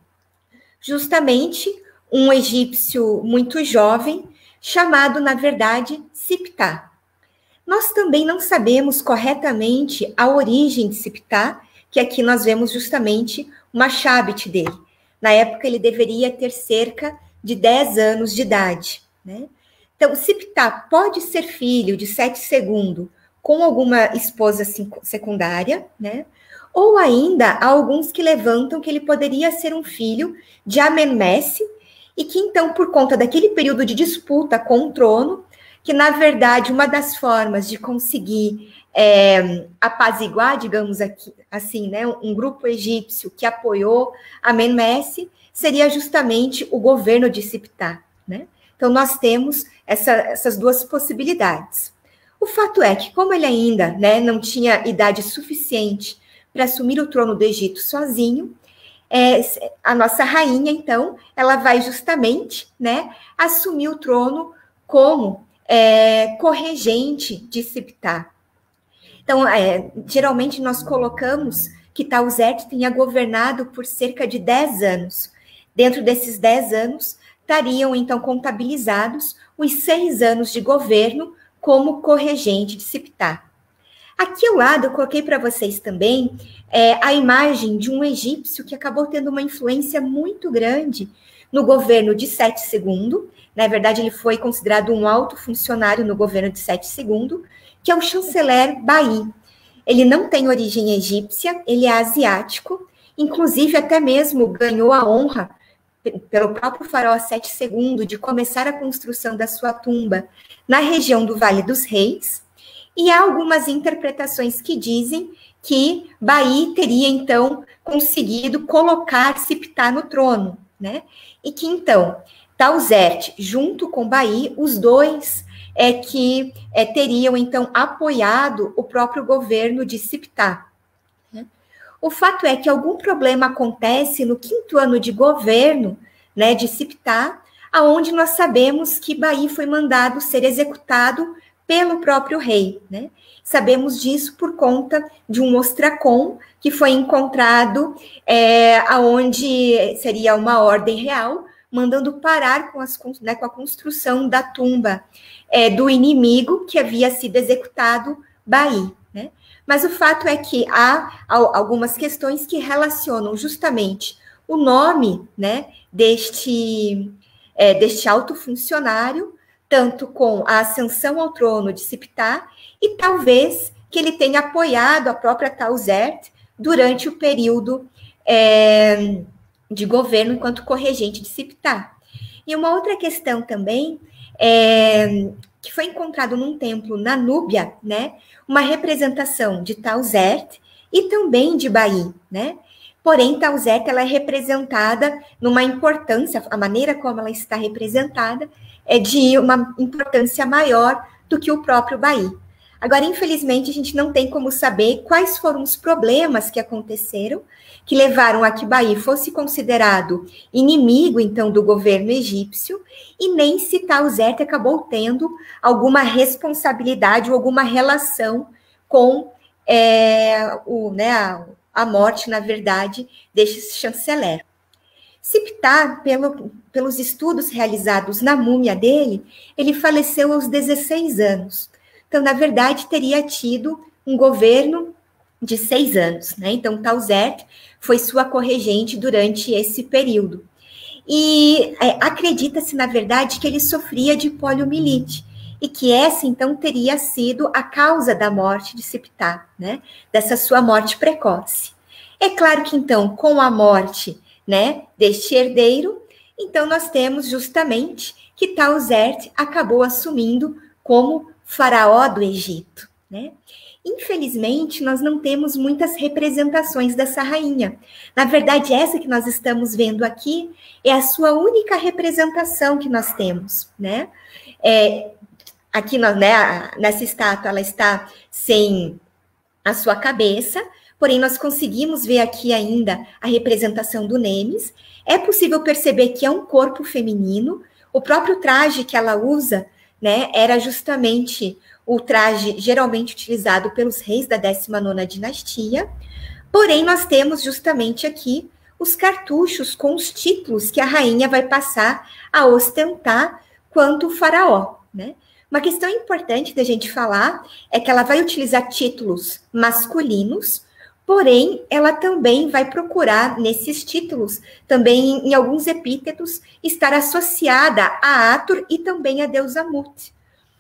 Justamente um egípcio muito jovem, chamado, na verdade, Siptah. Nós também não sabemos corretamente a origem de Siptah, que aqui nós vemos justamente uma Machabit dele. Na época, ele deveria ter cerca de dez anos de idade, né? Então, Siptah pode ser filho de Sete Segundo, com alguma esposa secundária, né? Ou ainda, há alguns que levantam que ele poderia ser um filho de Amenmesse, e que então, por conta daquele período de disputa com o trono, que na verdade uma das formas de conseguir é, apaziguar, digamos aqui, assim, né, um grupo egípcio que apoiou Amenmesse, seria justamente o governo de Siptah, né? Então, nós temos essa, essas duas possibilidades. O fato é que, como ele ainda, né, não tinha idade suficiente para assumir o trono do Egito sozinho, é, a nossa rainha, então, ela vai justamente, né, assumir o trono como é, corregente de Siptah. Então, é, geralmente nós colocamos que Tauzert tenha governado por cerca de dez anos. Dentro desses dez anos, estariam, então, contabilizados os seis anos de governo como corregente de Siptah. Aqui ao lado eu coloquei para vocês também é, a imagem de um egípcio que acabou tendo uma influência muito grande no governo de Sete Segundo. Na verdade, ele foi considerado um alto funcionário no governo de Sete Segundo, que é o chanceler Baí. Ele não tem origem egípcia, ele é asiático, inclusive até mesmo ganhou a honra pelo próprio faraó Sete Segundo de começar a construção da sua tumba na região do Vale dos Reis, e há algumas interpretações que dizem que Baí teria, então, conseguido colocar Siptah no trono, né? E que, então, Tauzert, junto com Baí, os dois é que é, teriam, então, apoiado o próprio governo de Siptah. Né? O fato é que algum problema acontece no quinto ano de governo, né, de Siptah, aonde nós sabemos que Baí foi mandado ser executado pelo próprio rei, né? Sabemos disso por conta de um ostracon que foi encontrado é, aonde seria uma ordem real, mandando parar com, as, né, com a construção da tumba é, do inimigo que havia sido executado, Baí, né? Mas o fato é que há algumas questões que relacionam justamente o nome, né, deste, é, deste alto funcionário, tanto com a ascensão ao trono de Siptah, e talvez que ele tenha apoiado a própria Tauzert durante o período é, de governo enquanto corregente de Siptah. E uma outra questão também, é, que foi encontrado num templo na Núbia, né, uma representação de Tauzert e também de Baí, né? Porém, Tauzert, ela é representada numa importância, a maneira como ela está representada é de uma importância maior do que o próprio Baí. Agora, infelizmente, a gente não tem como saber quais foram os problemas que aconteceram, que levaram a que Baí fosse considerado inimigo, então, do governo egípcio, e nem se Tauzert acabou tendo alguma responsabilidade ou alguma relação com é, o, né, a, a morte, na verdade, deste chanceler. Siptah, pelo, pelos estudos realizados na múmia dele, ele faleceu aos dezesseis anos. Então, na verdade, teria tido um governo de seis anos, né? Então, Tauzert foi sua corregente durante esse período. E é, acredita-se, na verdade, que ele sofria de poliomielite, e que essa, então, teria sido a causa da morte de Siptah, né? Dessa sua morte precoce. É claro que, então, com a morte né, deste herdeiro, então nós temos justamente que Tauzert acabou assumindo como faraó do Egito, né? Infelizmente, nós não temos muitas representações dessa rainha. Na verdade, essa que nós estamos vendo aqui é a sua única representação que nós temos, né? É, aqui, nós, né, nessa estátua, ela está sem a sua cabeça, porém, nós conseguimos ver aqui ainda a representação do Nemes. É possível perceber que é um corpo feminino. O próprio traje que ela usa, né, era justamente o traje geralmente utilizado pelos reis da décima nona dinastia. Porém, nós temos justamente aqui os cartuchos com os títulos que a rainha vai passar a ostentar quanto faraó, né? Uma questão importante da gente falar é que ela vai utilizar títulos masculinos, porém, ela também vai procurar, nesses títulos, também em alguns epítetos, estar associada a Atur e também a deusa Mut.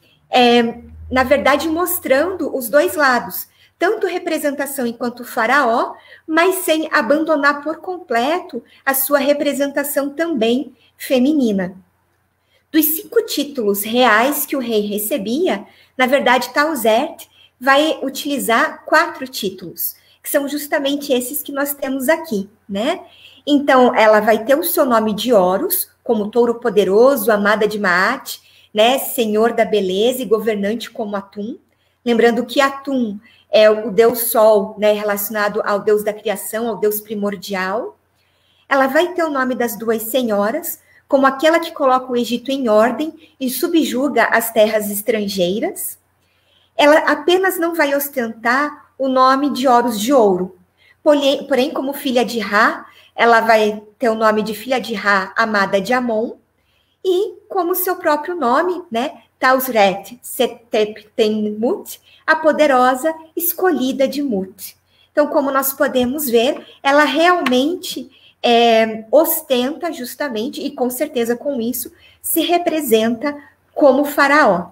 É, na verdade, mostrando os dois lados, tanto representação enquanto faraó, mas sem abandonar por completo a sua representação também feminina. Dos cinco títulos reais que o rei recebia, na verdade, Tauzert vai utilizar quatro títulos, que são justamente esses que nós temos aqui, né? Então, ela vai ter o seu nome de Horus, como touro poderoso, amada de Maat, né? Senhor da beleza e governante como Atum. Lembrando que Atum é o deus Sol, né? Relacionado ao deus da criação, ao deus primordial. Ela vai ter o nome das duas senhoras, como aquela que coloca o Egito em ordem e subjuga as terras estrangeiras. Ela apenas não vai ostentar o nome de Horus de ouro. Porém, porém, como filha de Ra, ela vai ter o nome de filha de Ra, amada de Amon, e como seu próprio nome, né, Tauzret Seteptenmut, a poderosa escolhida de Mut. Então, como nós podemos ver, ela realmente é, ostenta justamente, e com certeza com isso, se representa como faraó.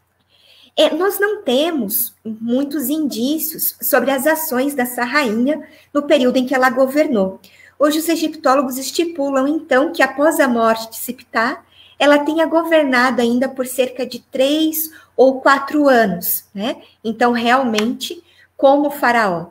É, nós não temos muitos indícios sobre as ações dessa rainha no período em que ela governou. Hoje os egiptólogos estipulam, então, que após a morte de Siptah, ela tenha governado ainda por cerca de três ou quatro anos, né? Então, realmente, como faraó.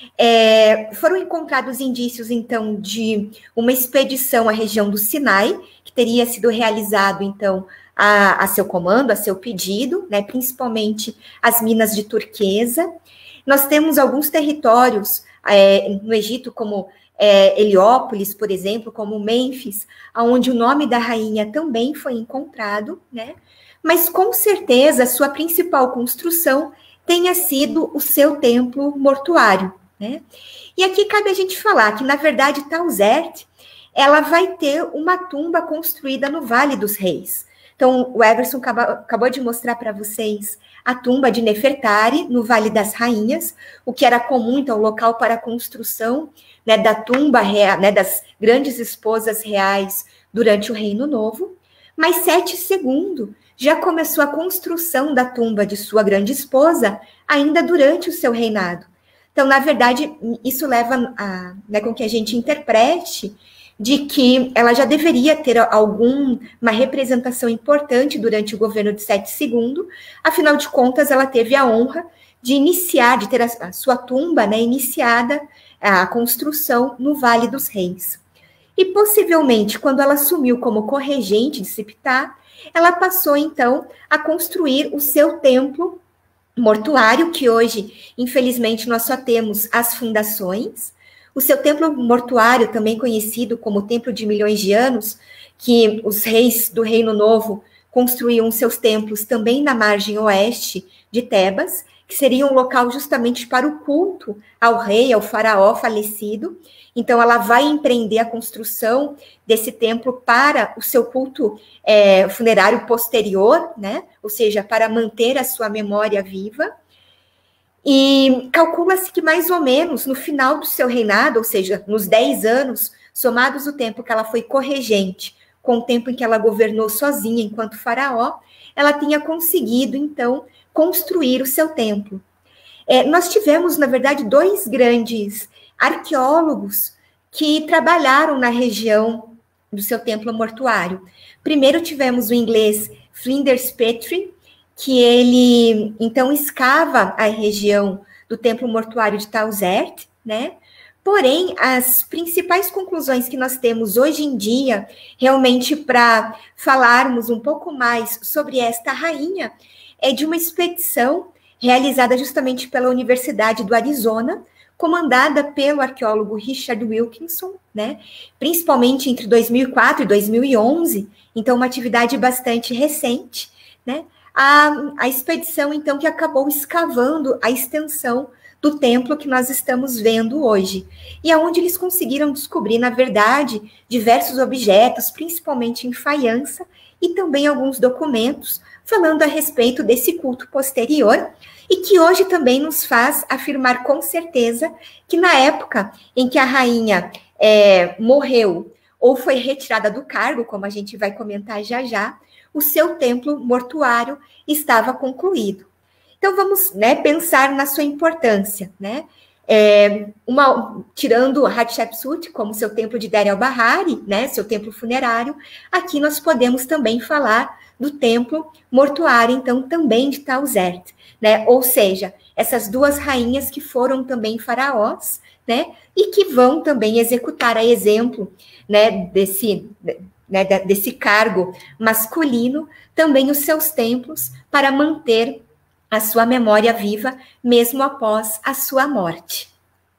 É, foram encontrados indícios, então, de uma expedição à região do Sinai, que teria sido realizado, então, a, a seu comando, a seu pedido, né, principalmente as minas de turquesa. Nós temos alguns territórios é, no Egito, como é, Heliópolis, por exemplo, como Mênfis, onde o nome da rainha também foi encontrado, né? Mas com certeza a sua principal construção tenha sido o seu templo mortuário, né? E aqui cabe a gente falar que, na verdade, Tauzert, ela vai ter uma tumba construída no Vale dos Reis. Então, o Everson acabou, acabou de mostrar para vocês a tumba de Nefertari, no Vale das Rainhas, o que era comum, então, local para a construção, né, da tumba, né, das grandes esposas reais durante o Reino Novo. Mas Sete segundo já começou a construção da tumba de sua grande esposa ainda durante o seu reinado. Então, na verdade, isso leva a, né, com que a gente interprete de que ela já deveria ter alguma representação importante durante o governo de Sete segundo, afinal de contas, ela teve a honra de iniciar, de ter a, a sua tumba, né, iniciada a construção no Vale dos Reis. E possivelmente, quando ela assumiu como corregente de Siptah, ela passou, então, a construir o seu templo mortuário, que hoje, infelizmente, nós só temos as fundações. O seu templo mortuário, também conhecido como Templo de Milhões de Anos, que os reis do Reino Novo construíam seus templos também na margem oeste de Tebas, que seria um local justamente para o culto ao rei, ao faraó falecido. Então, ela vai empreender a construção desse templo para o seu culto é, funerário posterior, né? Ou seja, para manter a sua memória viva. E calcula-se que mais ou menos no final do seu reinado, ou seja, nos dez anos, somados o tempo que ela foi corregente, com o tempo em que ela governou sozinha enquanto faraó, ela tinha conseguido, então, construir o seu templo. É, nós tivemos, na verdade, dois grandes arqueólogos que trabalharam na região do seu templo mortuário. Primeiro tivemos o inglês Flinders Petrie, que ele, então, escava a região do templo mortuário de Tauzert, né? Porém, as principais conclusões que nós temos hoje em dia, realmente para falarmos um pouco mais sobre esta rainha, é de uma expedição realizada justamente pela Universidade do Arizona, comandada pelo arqueólogo Richard Wilkinson, né? Principalmente entre dois mil e quatro e dois mil e onze, então uma atividade bastante recente, né? A, a expedição, então, que acabou escavando a extensão do templo que nós estamos vendo hoje, e aonde eles conseguiram descobrir, na verdade, diversos objetos, principalmente em faiança, e também alguns documentos falando a respeito desse culto posterior, e que hoje também nos faz afirmar com certeza que na época em que a rainha é, morreu ou foi retirada do cargo, como a gente vai comentar já já, o seu templo mortuário estava concluído. Então, vamos, né, pensar na sua importância, né? É, uma, tirando Hatshepsut como seu templo de Der el-Bahari, né, seu templo funerário, aqui nós podemos também falar do templo mortuário, então, também de Tauzert, né? Ou seja, essas duas rainhas que foram também faraós, né, e que vão também executar, a exemplo, né, desse, né, desse cargo masculino, também os seus templos para manter a sua memória viva, mesmo após a sua morte.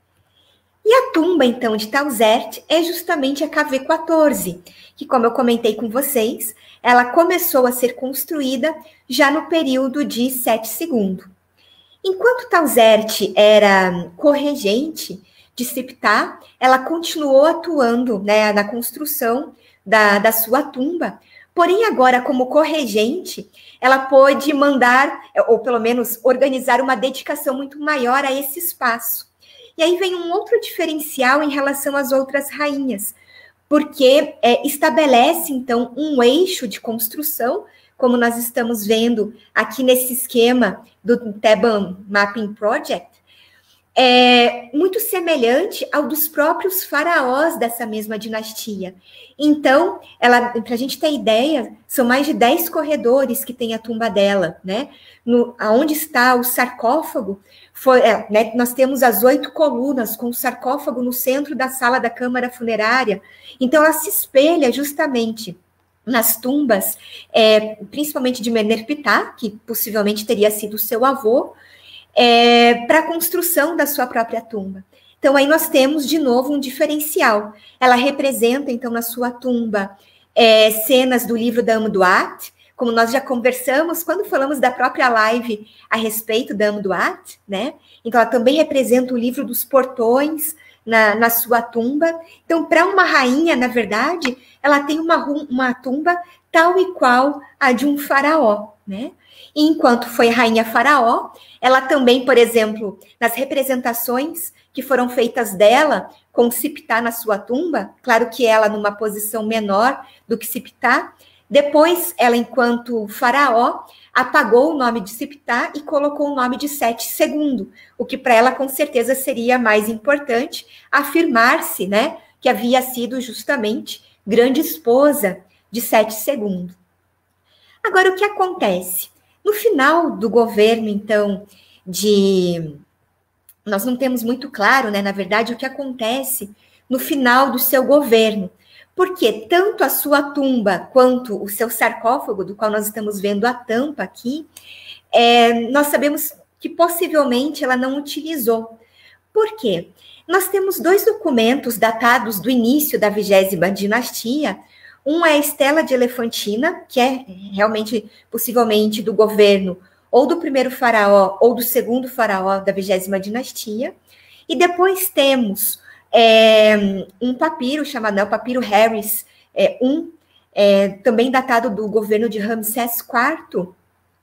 E a tumba, então, de Tauzert é justamente a K V quatorze, que, como eu comentei com vocês, ela começou a ser construída já no período de Sete segundo. Enquanto Tauzert era corregente de Siptah, ela continuou atuando, né, na construção da, da sua tumba. Porém, agora, como corregente, ela pôde mandar, ou pelo menos organizar uma dedicação muito maior a esse espaço. E aí vem um outro diferencial em relação às outras rainhas, porque é, estabelece, então, um eixo de construção, como nós estamos vendo aqui nesse esquema do Theban Mapping Project, é muito semelhante ao dos próprios faraós dessa mesma dinastia. Então, para a gente ter ideia, são mais de dez corredores que tem a tumba dela, né? No, onde está o sarcófago, foi, é, né, nós temos as oito colunas com o sarcófago no centro da sala da câmara funerária. Então, ela se espelha justamente nas tumbas, é, principalmente de Menerbitá, que possivelmente teria sido seu avô, É, para a construção da sua própria tumba. Então, aí nós temos, de novo, um diferencial. Ela representa, então, na sua tumba, é, cenas do livro da Amduat, como nós já conversamos quando falamos da própria live a respeito da Amduat, né? Então, ela também representa o livro dos portões na, na sua tumba. Então, para uma rainha, na verdade, ela tem uma, uma tumba tal e qual a de um faraó, né? E enquanto foi rainha faraó, ela também, por exemplo, nas representações que foram feitas dela com Siptah na sua tumba, claro que ela numa posição menor do que Siptah, depois ela, enquanto faraó, apagou o nome de Siptah e colocou o nome de Sete segundo, o que para ela com certeza seria mais importante, afirmar-se, né, que havia sido justamente grande esposa de Sete segundo. Agora, o que acontece? No final do governo, então, de... Nós não temos muito claro, né, na verdade, o que acontece no final do seu governo, porque tanto a sua tumba quanto o seu sarcófago, do qual nós estamos vendo a tampa aqui, é, nós sabemos que possivelmente ela não utilizou. Por quê? Nós temos dois documentos datados do início da vigésima dinastia. Um é a Estela de Elefantina, que é realmente, possivelmente, do governo ou do primeiro faraó ou do segundo faraó da vigésima dinastia. E depois temos é, um papiro chamado, né, o papiro Harris é, um, é, também datado do governo de Ramsés quarto,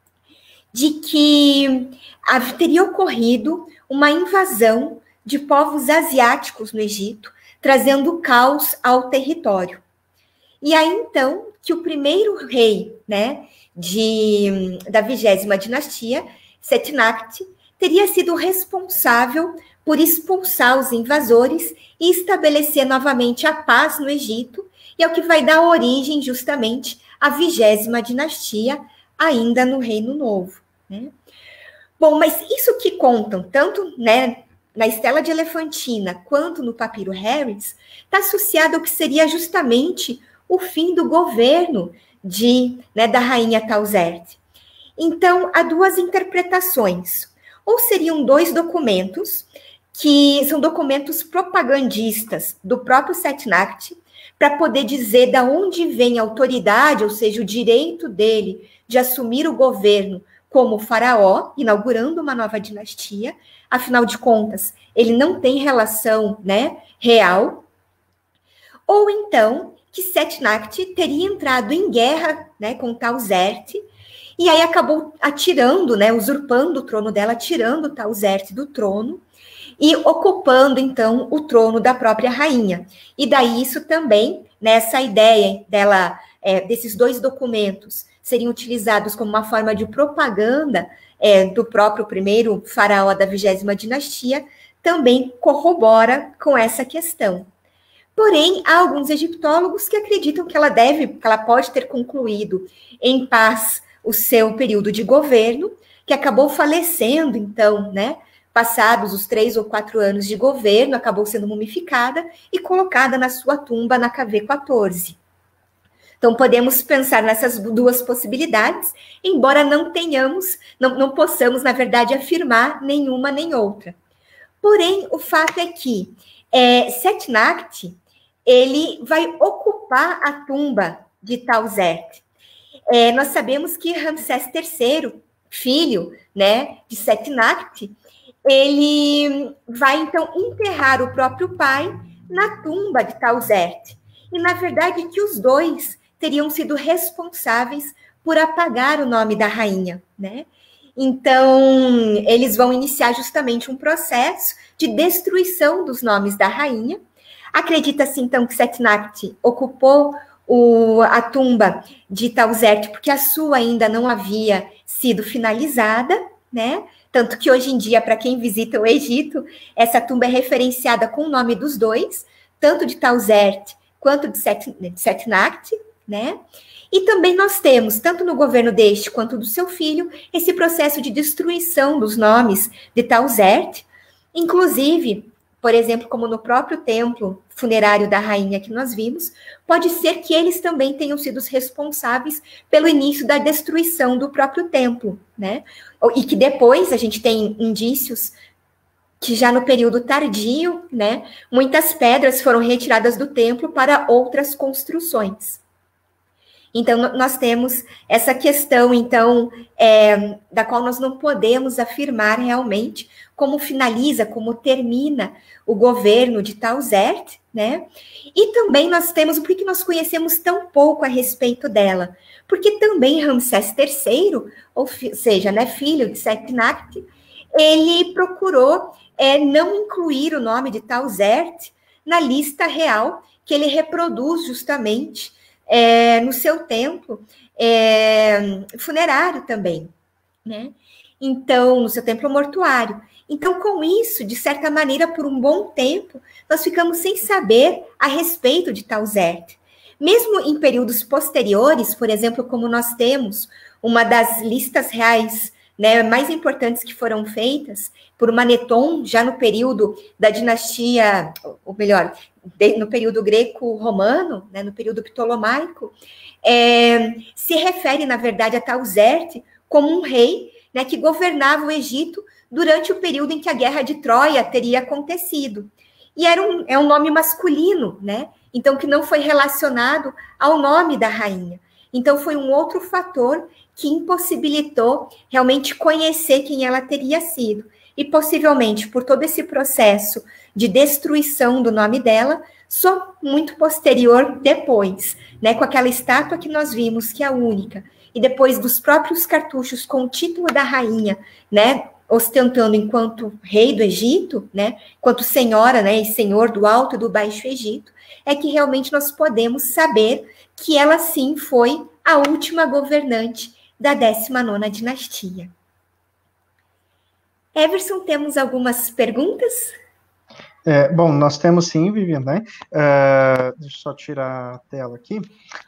de que teria ocorrido uma invasão de povos asiáticos no Egito, trazendo caos ao território. E aí, então, que o primeiro rei, né, de, da vigésima dinastia, Setnakht, teria sido responsável por expulsar os invasores e estabelecer novamente a paz no Egito, e é o que vai dar origem justamente à vigésima dinastia, ainda no Reino Novo, né? Bom, mas isso que contam, tanto, né, na Estela de Elefantina quanto no Papiro Harris, está associado ao que seria justamente o fim do governo de, né, da rainha Tauzerte. Então, há duas interpretações. Ou seriam dois documentos, que são documentos propagandistas do próprio Setnakht, para poder dizer de onde vem a autoridade, ou seja, o direito dele de assumir o governo como faraó, inaugurando uma nova dinastia. Afinal de contas, ele não tem relação, né, real. Ou então, que Setnakht teria entrado em guerra, né, com Tauzerte, e aí acabou atirando, né, usurpando o trono dela, tirando Tauzerte do trono, e ocupando, então, o trono da própria rainha. E daí isso também, nessa ideia dela, é, desses dois documentos, seriam utilizados como uma forma de propaganda é, do próprio primeiro faraó da vigésima dinastia, também corrobora com essa questão. Porém, há alguns egiptólogos que acreditam que ela deve, que ela pode ter concluído em paz o seu período de governo, que acabou falecendo, então, né, passados os três ou quatro anos de governo, acabou sendo mumificada e colocada na sua tumba na K V quatorze. Então, podemos pensar nessas duas possibilidades, embora não tenhamos, não, não possamos, na verdade, afirmar nenhuma nem outra. Porém, o fato é que é, Setnakht, ele vai ocupar a tumba de Tauzerte. É, nós sabemos que Ramsés terceiro, filho, né, de Setnakht, ele vai, então, enterrar o próprio pai na tumba de Tauzerte. E, na verdade, que os dois teriam sido responsáveis por apagar o nome da rainha, né? Então, eles vão iniciar justamente um processo de destruição dos nomes da rainha. Acredita-se, então, que Setnakht ocupou o, a tumba de Tauzerte porque a sua ainda não havia sido finalizada, né? Tanto que hoje em dia, para quem visita o Egito, essa tumba é referenciada com o nome dos dois, tanto de Tauzerte quanto de Setnakht, né? E também nós temos, tanto no governo deste quanto do seu filho, esse processo de destruição dos nomes de Tauzerte, inclusive, por exemplo, como no próprio templo funerário da rainha que nós vimos, pode ser que eles também tenham sido os responsáveis pelo início da destruição do próprio templo, né? E que depois a gente tem indícios que já no período tardio, né, muitas pedras foram retiradas do templo para outras construções. Então, nós temos essa questão, então, é, da qual nós não podemos afirmar realmente como finaliza, como termina o governo de Tauzerte, né? E também nós temos, por que nós conhecemos tão pouco a respeito dela? Porque também Ramsés terceiro, ou seja, né, filho de Setnakht, ele procurou é, não incluir o nome de Tauzerte na lista real que ele reproduz justamente É, no seu templo é, funerário também, né? Então, no seu templo mortuário. Então, com isso, de certa maneira, por um bom tempo, nós ficamos sem saber a respeito de Tauzerte. Mesmo em períodos posteriores, por exemplo, como nós temos uma das listas reais, né, mais importantes que foram feitas por Maneton, já no período da dinastia, ou melhor, no período greco-romano, né, no período ptolomaico, é, se refere, na verdade, a Tauzerte como um rei, né, que governava o Egito durante o período em que a Guerra de Troia teria acontecido. E era um, é um nome masculino, né? Então, que não foi relacionado ao nome da rainha. Então, foi um outro fator que impossibilitou realmente conhecer quem ela teria sido. E, possivelmente, por todo esse processo de destruição do nome dela, só muito posterior depois, né, com aquela estátua que nós vimos, que é a única, e depois dos próprios cartuchos com o título da rainha, né, ostentando enquanto rei do Egito, né, enquanto senhora, né, e senhor do Alto e do Baixo Egito, é que realmente nós podemos saber que ela sim foi a última governante da décima nona dinastia. Everson, temos algumas perguntas? É, bom, nós temos sim, Vivian, né? Uh, deixa eu só tirar a tela aqui.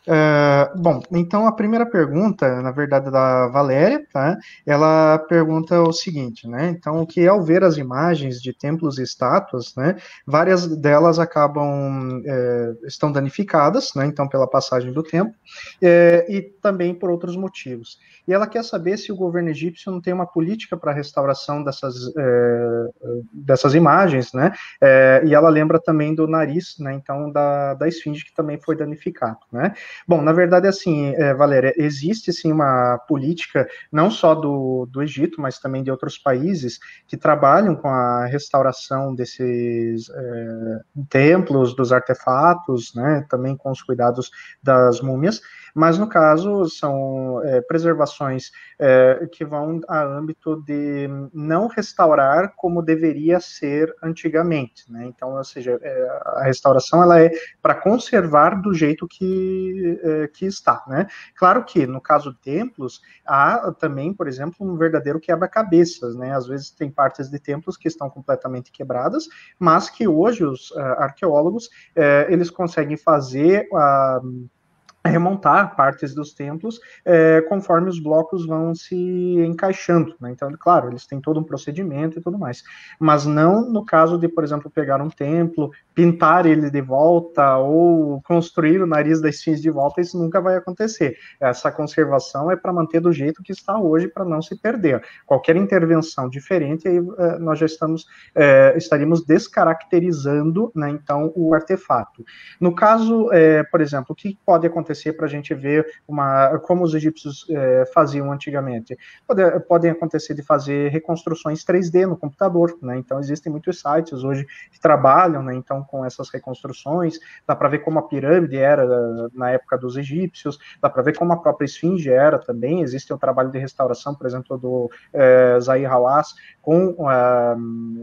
Uh, bom, então a primeira pergunta, na verdade, é da Valéria, tá? Ela pergunta o seguinte, né? Então, que ao ver as imagens de templos e estátuas, né? Várias delas acabam, é, estão danificadas, né? Então, pela passagem do tempo, é, e também por outros motivos. E ela quer saber se o governo egípcio não tem uma política para a restauração dessas, é, dessas imagens, né? É, e ela lembra também do nariz, né? Então, da, da esfinge, que também foi danificado, né? Bom, na verdade, assim, é, Valéria, existe sim uma política, não só do, do Egito, mas também de outros países, que trabalham com a restauração desses é, templos, dos artefatos, né? Também com os cuidados das múmias, mas no caso são é, preservações é, que vão a âmbito de não restaurar como deveria ser antigamente, né? Então, ou seja, é, a restauração ela é para conservar do jeito que, é, que está, né? Claro que no caso de templos há também, por exemplo, um verdadeiro quebra-cabeças, né? Às vezes tem partes de templos que estão completamente quebradas, mas que hoje os uh, arqueólogos uh, eles conseguem fazer a uh, remontar partes dos templos é, conforme os blocos vão se encaixando, né? Então, claro, eles têm todo um procedimento e tudo mais, mas não no caso de, por exemplo, pegar um templo, pintar ele de volta ou construir o nariz da esfinge de volta, isso nunca vai acontecer. Essa conservação é para manter do jeito que está hoje, para não se perder. Qualquer intervenção diferente, aí nós já estamos, é, estaríamos descaracterizando, né, então, o artefato. No caso, é, por exemplo, o que pode acontecer para a gente ver uma, como os egípcios é, faziam antigamente? Pode, podem acontecer de fazer reconstruções três D no computador, né? Então existem muitos sites hoje que trabalham, né, então, com essas reconstruções, dá para ver como a pirâmide era na época dos egípcios, dá para ver como a própria esfinge era também. Existe um trabalho de restauração, por exemplo, do é, Zahi Hawass com uh,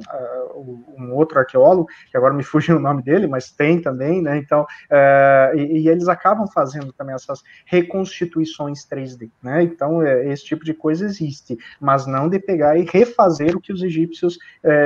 uh, um outro arqueólogo, que agora me fugiu o nome dele, mas tem também, né? Então, uh, e, e eles acabam fazendo também essas reconstituições três D, né? Então, é, esse tipo de coisa existe, mas não de pegar e refazer o que os egípcios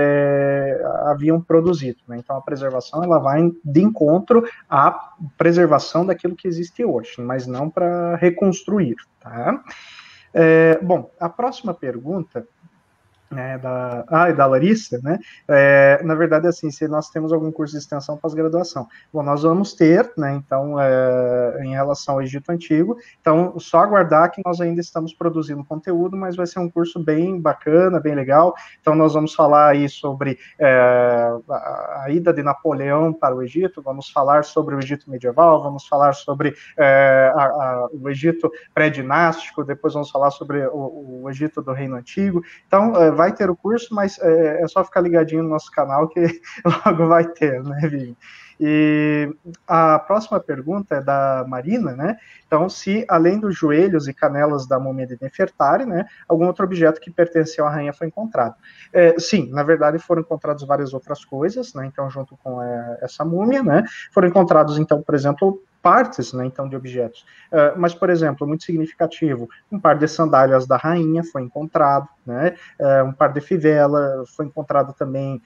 é, haviam produzido, né? Então, a preservação, ela vai de encontro à preservação daquilo que existe hoje, mas não para reconstruir, tá? É, bom, a próxima pergunta É, da, ah, e da Larissa, né? É, na verdade, assim, se nós temos algum curso de extensão pós-graduação, bom, nós vamos ter, né? Então, é, em relação ao Egito Antigo, então, só aguardar que nós ainda estamos produzindo conteúdo, mas vai ser um curso bem bacana, bem legal. Então, nós vamos falar aí sobre é, a, a ida de Napoleão para o Egito, vamos falar sobre o Egito medieval, vamos falar sobre é, a, a, o Egito pré-dinástico, depois vamos falar sobre o, o Egito do Reino Antigo. Então, é, vai ter o curso, mas é, é só ficar ligadinho no nosso canal que logo vai ter, né, Vivi? E a próxima pergunta é da Marina, né? Então, se além dos joelhos e canelas da múmia de Nefertari, né, algum outro objeto que pertenceu à rainha foi encontrado? É, sim, na verdade foram encontradas várias outras coisas, né? Então, junto com é, essa múmia, né, foram encontrados, então, por exemplo, partes, né, então, de objetos. Uh, mas, por exemplo, muito significativo, um par de sandálias da rainha foi encontrado, né, uh, um par de fivela, foi encontrado também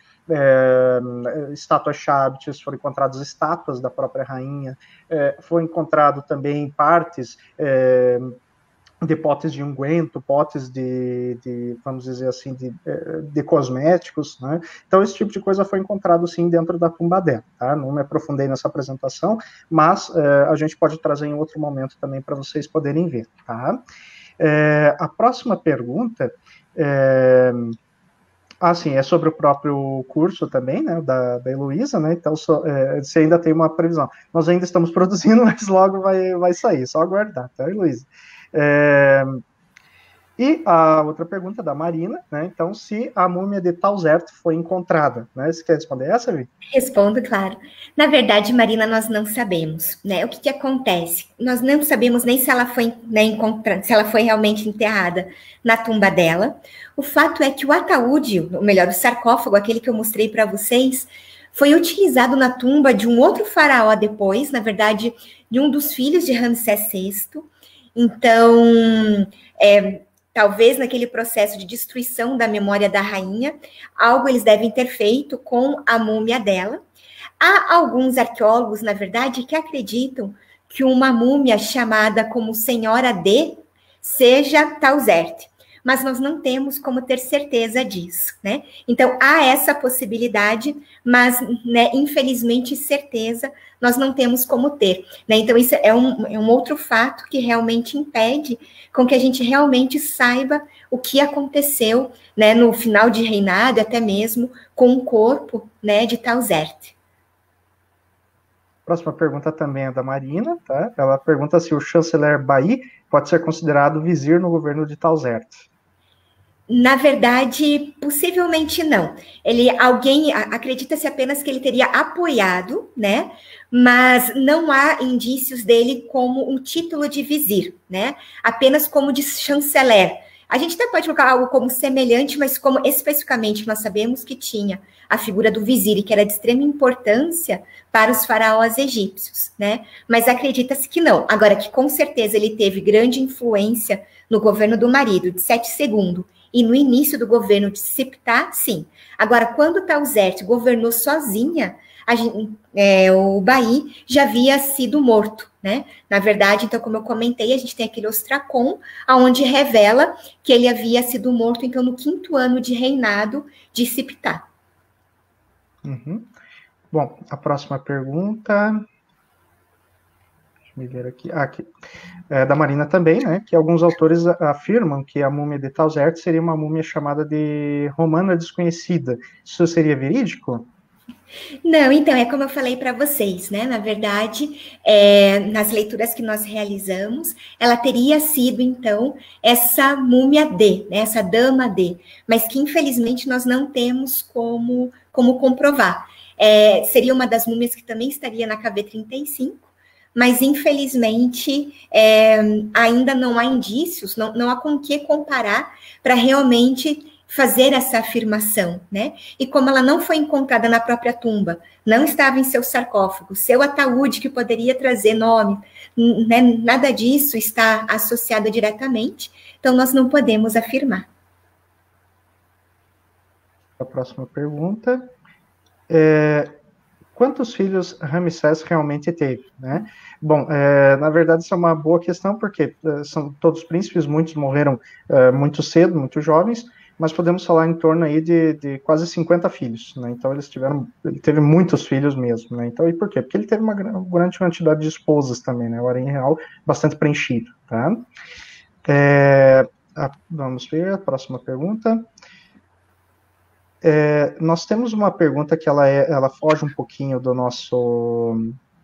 uh, estátuas chábites, foram encontradas estátuas da própria rainha, uh, foi encontrado também partes uh, de potes de unguento, potes de, de vamos dizer assim, de, de cosméticos, né? Então, esse tipo de coisa foi encontrado, sim, dentro da tumba dela, tá? Não me aprofundei nessa apresentação, mas uh, a gente pode trazer em outro momento também para vocês poderem ver, tá? Uh, a próxima pergunta é... Ah, sim, é sobre o próprio curso também, né, da, da Heloísa, né, então so, é, você ainda tem uma previsão. Nós ainda estamos produzindo, mas logo vai, vai sair, só aguardar, tá, Heloísa? É, e a outra pergunta da Marina, né, então, se a múmia de Tauzert foi encontrada, né, você quer responder essa, Vi? Respondo, claro. Na verdade, Marina, nós não sabemos, né, o que que acontece? Nós não sabemos nem se ela foi, né, encontrada, se ela foi realmente enterrada na tumba dela. O fato é que o ataúde, ou melhor, o sarcófago, aquele que eu mostrei para vocês, foi utilizado na tumba de um outro faraó depois, na verdade, de um dos filhos de Ramsés sexto. Então, é, talvez naquele processo de destruição da memória da rainha, algo eles devem ter feito com a múmia dela. Há alguns arqueólogos, na verdade, que acreditam que uma múmia chamada como Senhora D seja Tauzerte, mas nós não temos como ter certeza disso, né? Então, há essa possibilidade, mas, né, infelizmente, certeza nós não temos como ter, né? Então, isso é um, é um outro fato que realmente impede com que a gente realmente saiba o que aconteceu, né, no final de reinado, até mesmo com o corpo, né, de Tauzerte. Próxima pergunta também é da Marina, tá? Ela pergunta se o chanceler Baí pode ser considerado vizir no governo de Tauzerte. Na verdade, possivelmente não. Ele, alguém, acredita-se apenas que ele teria apoiado, né? Mas não há indícios dele como um título de vizir, né? Apenas como de chanceler. A gente até pode colocar algo como semelhante, mas como especificamente nós sabemos que tinha a figura do vizir, e que era de extrema importância para os faraós egípcios, né? Mas acredita-se que não. Agora, que com certeza ele teve grande influência no governo do marido, de Sete Segundo, e no início do governo de Siptah, sim. Agora, quando Tauzerte governou sozinha, a gente, é, o Baí já havia sido morto, né? Na verdade, então, como eu comentei, a gente tem aquele ostracon, onde revela que ele havia sido morto, então, no quinto ano de reinado de Siptah. Uhum. Bom, a próxima pergunta... Deixa eu ver aqui. Ah, aqui. É, da Marina também, né? Que alguns autores afirmam que a múmia de Tauzerte seria uma múmia chamada de romana desconhecida. Isso seria verídico? Não, então, é como eu falei para vocês, né? Na verdade, é, nas leituras que nós realizamos, ela teria sido, então, essa múmia D, né? Essa dama D, mas que, infelizmente, nós não temos como, como comprovar. É, seria uma das múmias que também estaria na K V trinta e cinco, mas, infelizmente, é, ainda não há indícios, não, não há com que comparar para realmente fazer essa afirmação, né? E como ela não foi encontrada na própria tumba, não estava em seu sarcófago, seu ataúde que poderia trazer nome, né? Nada disso está associado diretamente, então nós não podemos afirmar. A próxima pergunta é... Quantos filhos Ramsés realmente teve, né? Bom, é, na verdade isso é uma boa questão, porque é, são todos príncipes, muitos morreram é, muito cedo, muito jovens, mas podemos falar em torno aí de, de quase cinquenta filhos, né? Então eles tiveram, ele teve muitos filhos mesmo, né? Então, e por quê? Porque ele teve uma grande quantidade de esposas também, né? O harém real bastante preenchido, tá? É, a, vamos ver a próxima pergunta. É, nós temos uma pergunta que ela, é, ela foge um pouquinho do nosso,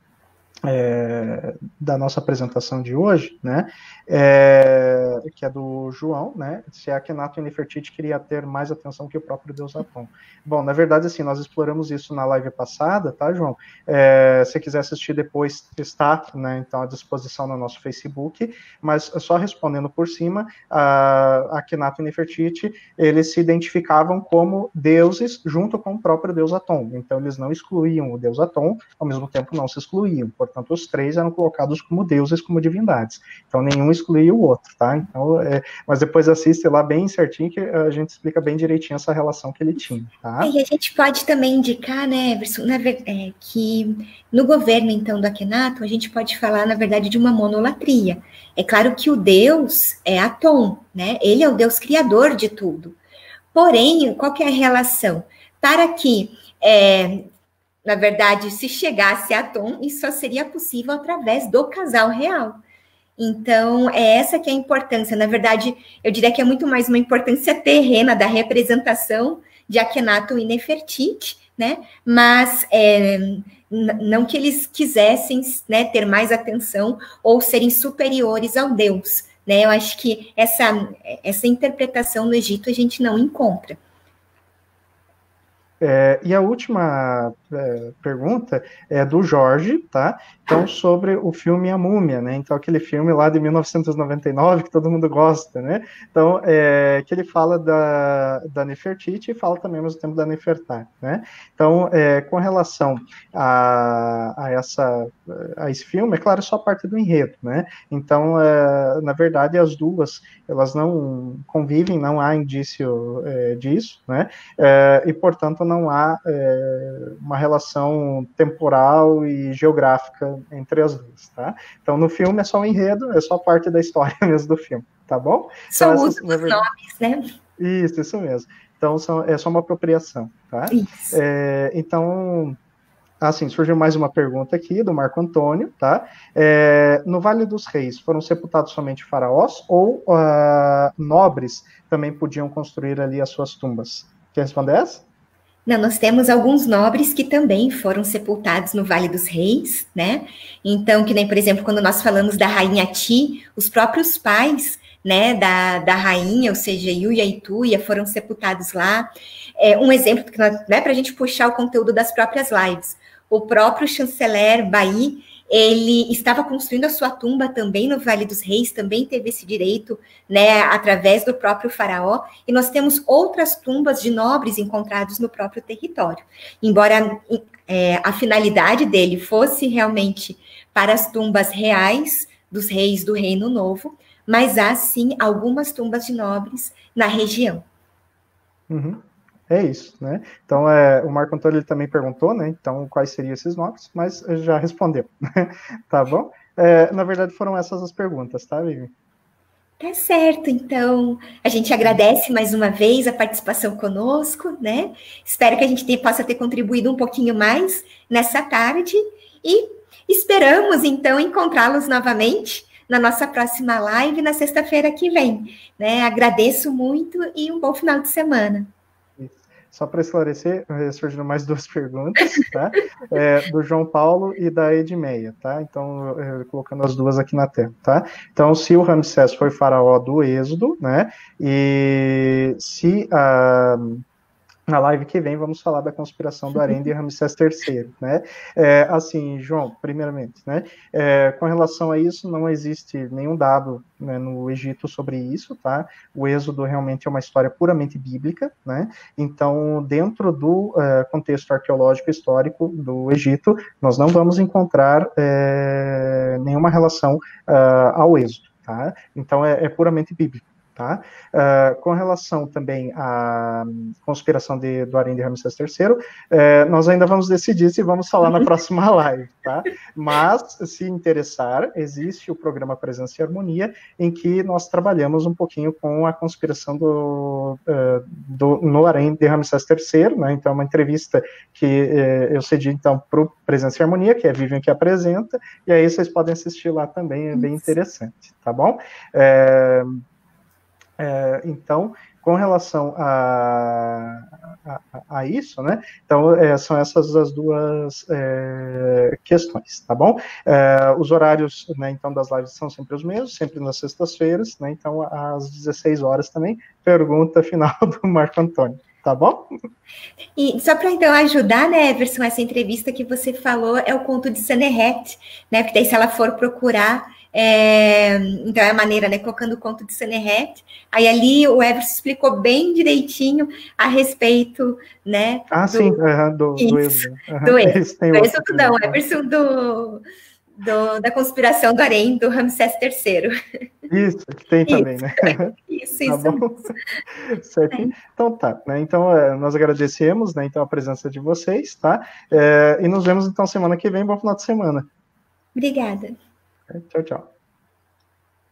é, da nossa apresentação de hoje, né? É, que é do João, né? Se a Akhenaton e Nefertiti queria ter mais atenção que o próprio deus Atom. Bom, na verdade, assim, nós exploramos isso na live passada, tá, João? É, se quiser assistir depois, está, né, então, à disposição no nosso Facebook, mas só respondendo por cima, a Akhenaton e Nefertiti, eles se identificavam como deuses junto com o próprio deus Atom. Então, eles não excluíam o deus Atom, ao mesmo tempo não se excluíam. Portanto, os três eram colocados como deuses, como divindades. Então, nenhum excluía o outro, tá? Então, é, mas depois assiste lá bem certinho, que a gente explica bem direitinho essa relação que ele tinha, tá? E a gente pode também indicar, né, Everson, na, é, que no governo, então, do Akhenaton, a gente pode falar, na verdade, de uma monolatria. É claro que o Deus é Atom, né? Ele é o Deus criador de tudo. Porém, qual que é a relação? Para que, é, na verdade, se chegasse a Atom, isso só seria possível através do casal real. Então, é essa que é a importância. Na verdade, eu diria que é muito mais uma importância terrena da representação de Akhenaton e Nefertiti, né? Mas é, não que eles quisessem, né, ter mais atenção ou serem superiores ao Deus, né? Eu acho que essa, essa interpretação no Egito a gente não encontra. É, e a última é, pergunta é do Jorge, tá? Então, sobre o filme A Múmia, né? Então, aquele filme lá de mil novecentos e noventa e nove que todo mundo gosta, né? Então, é, que ele fala da, da Nefertiti e fala também ao mesmo tempo da Nefertari, né? Então, é, com relação a, a, essa, a esse filme, é claro, é só parte do enredo, né? Então, é, na verdade, as duas, elas não convivem, não há indício é, disso, né? É, e, portanto, não há é, uma relação temporal e geográfica entre as duas, tá? Então, no filme é só um enredo, é só parte da história mesmo do filme, tá bom? Só Então, o essas, uso dos verdade... nomes, né? Isso, isso mesmo. Então, são, é só uma apropriação, tá? Isso. É, então... Assim, surgiu mais uma pergunta aqui do Marco Antônio, tá? É, no Vale dos Reis, foram sepultados somente faraós ou uh, nobres também podiam construir ali as suas tumbas? Quer responder essa? Não, nós temos alguns nobres que também foram sepultados no Vale dos Reis, né? Então, que nem, por exemplo, quando nós falamos da rainha Ti, os próprios pais, né, da, da rainha, ou seja, Yuya e Tuya, foram sepultados lá. É, um exemplo, né, para a gente puxar o conteúdo das próprias lives. O próprio chanceler Bai, ele estava construindo a sua tumba também no Vale dos Reis, também teve esse direito, né, através do próprio faraó, e nós temos outras tumbas de nobres encontrados no próprio território. Embora é, a finalidade dele fosse realmente para as tumbas reais dos reis do Reino Novo, mas há, sim, algumas tumbas de nobres na região. Uhum. É isso, né? Então, é, o Marco Antônio ele também perguntou, né? Então, quais seriam esses nomes, mas já respondeu, tá bom? É, na verdade, foram essas as perguntas, tá, Vivi? Tá certo, então a gente agradece mais uma vez a participação conosco, né? Espero que a gente te, possa ter contribuído um pouquinho mais nessa tarde e esperamos então encontrá-los novamente na nossa próxima live na sexta-feira que vem, né? Agradeço muito e um bom final de semana. Só para esclarecer, surgiram mais duas perguntas, tá? É, do João Paulo e da Edmeia, tá? Então, eu, colocando as duas aqui na tela, tá? Então, se o Ramsés foi faraó do Êxodo, né? E se a... Na live que vem, vamos falar da conspiração do Harém de Ramsés terceiro, né? É, assim, João, primeiramente, né? É, com relação a isso, não existe nenhum dado, né, no Egito sobre isso, tá? O Êxodo realmente é uma história puramente bíblica, né? Então, dentro do uh, contexto arqueológico histórico do Egito, nós não vamos encontrar é, nenhuma relação uh, ao Êxodo, tá? Então, é, é puramente bíblico. Tá? Uh, com relação também à conspiração de, do Harém de Ramsés terceiro, uh, nós ainda vamos decidir se vamos falar na próxima live, tá? Mas, se interessar, existe o programa Presença e Harmonia, em que nós trabalhamos um pouquinho com a conspiração do, uh, do, no Harém de Ramsés terceiro, né? Então, é uma entrevista que uh, eu cedi, então, para o Presença e Harmonia, que é a Vivian que apresenta, e aí vocês podem assistir lá também, é bem interessante, tá bom? Uh, É, então, com relação a, a, a isso, né? Então, é, são essas as duas é, questões, tá bom? É, os horários, né, então, das lives são sempre os mesmos, sempre nas sextas-feiras, né? Então, às dezesseis horas também, pergunta final do Marco Antônio. Tá bom? E só para então ajudar, né, Everson, essa entrevista que você falou é o conto de Senherret, né? Porque daí se ela for procurar, é, então é a maneira, né? Colocando o conto de Senherret, aí ali o Everson explicou bem direitinho a respeito, né? Ah, do, sim, uhum, do, do Êxodo. Uhum. Do Êxodo, do Êxodo não, Everson do, do, da conspiração do Harém do Ramsés terceiro. Isso, que tem isso, também, né? Isso, tá isso. Bom? Certo. Então tá, né? Então nós agradecemos, né, então, a presença de vocês, tá? É, e nos vemos então semana que vem, bom final de semana. Obrigada. Tchau, tchau.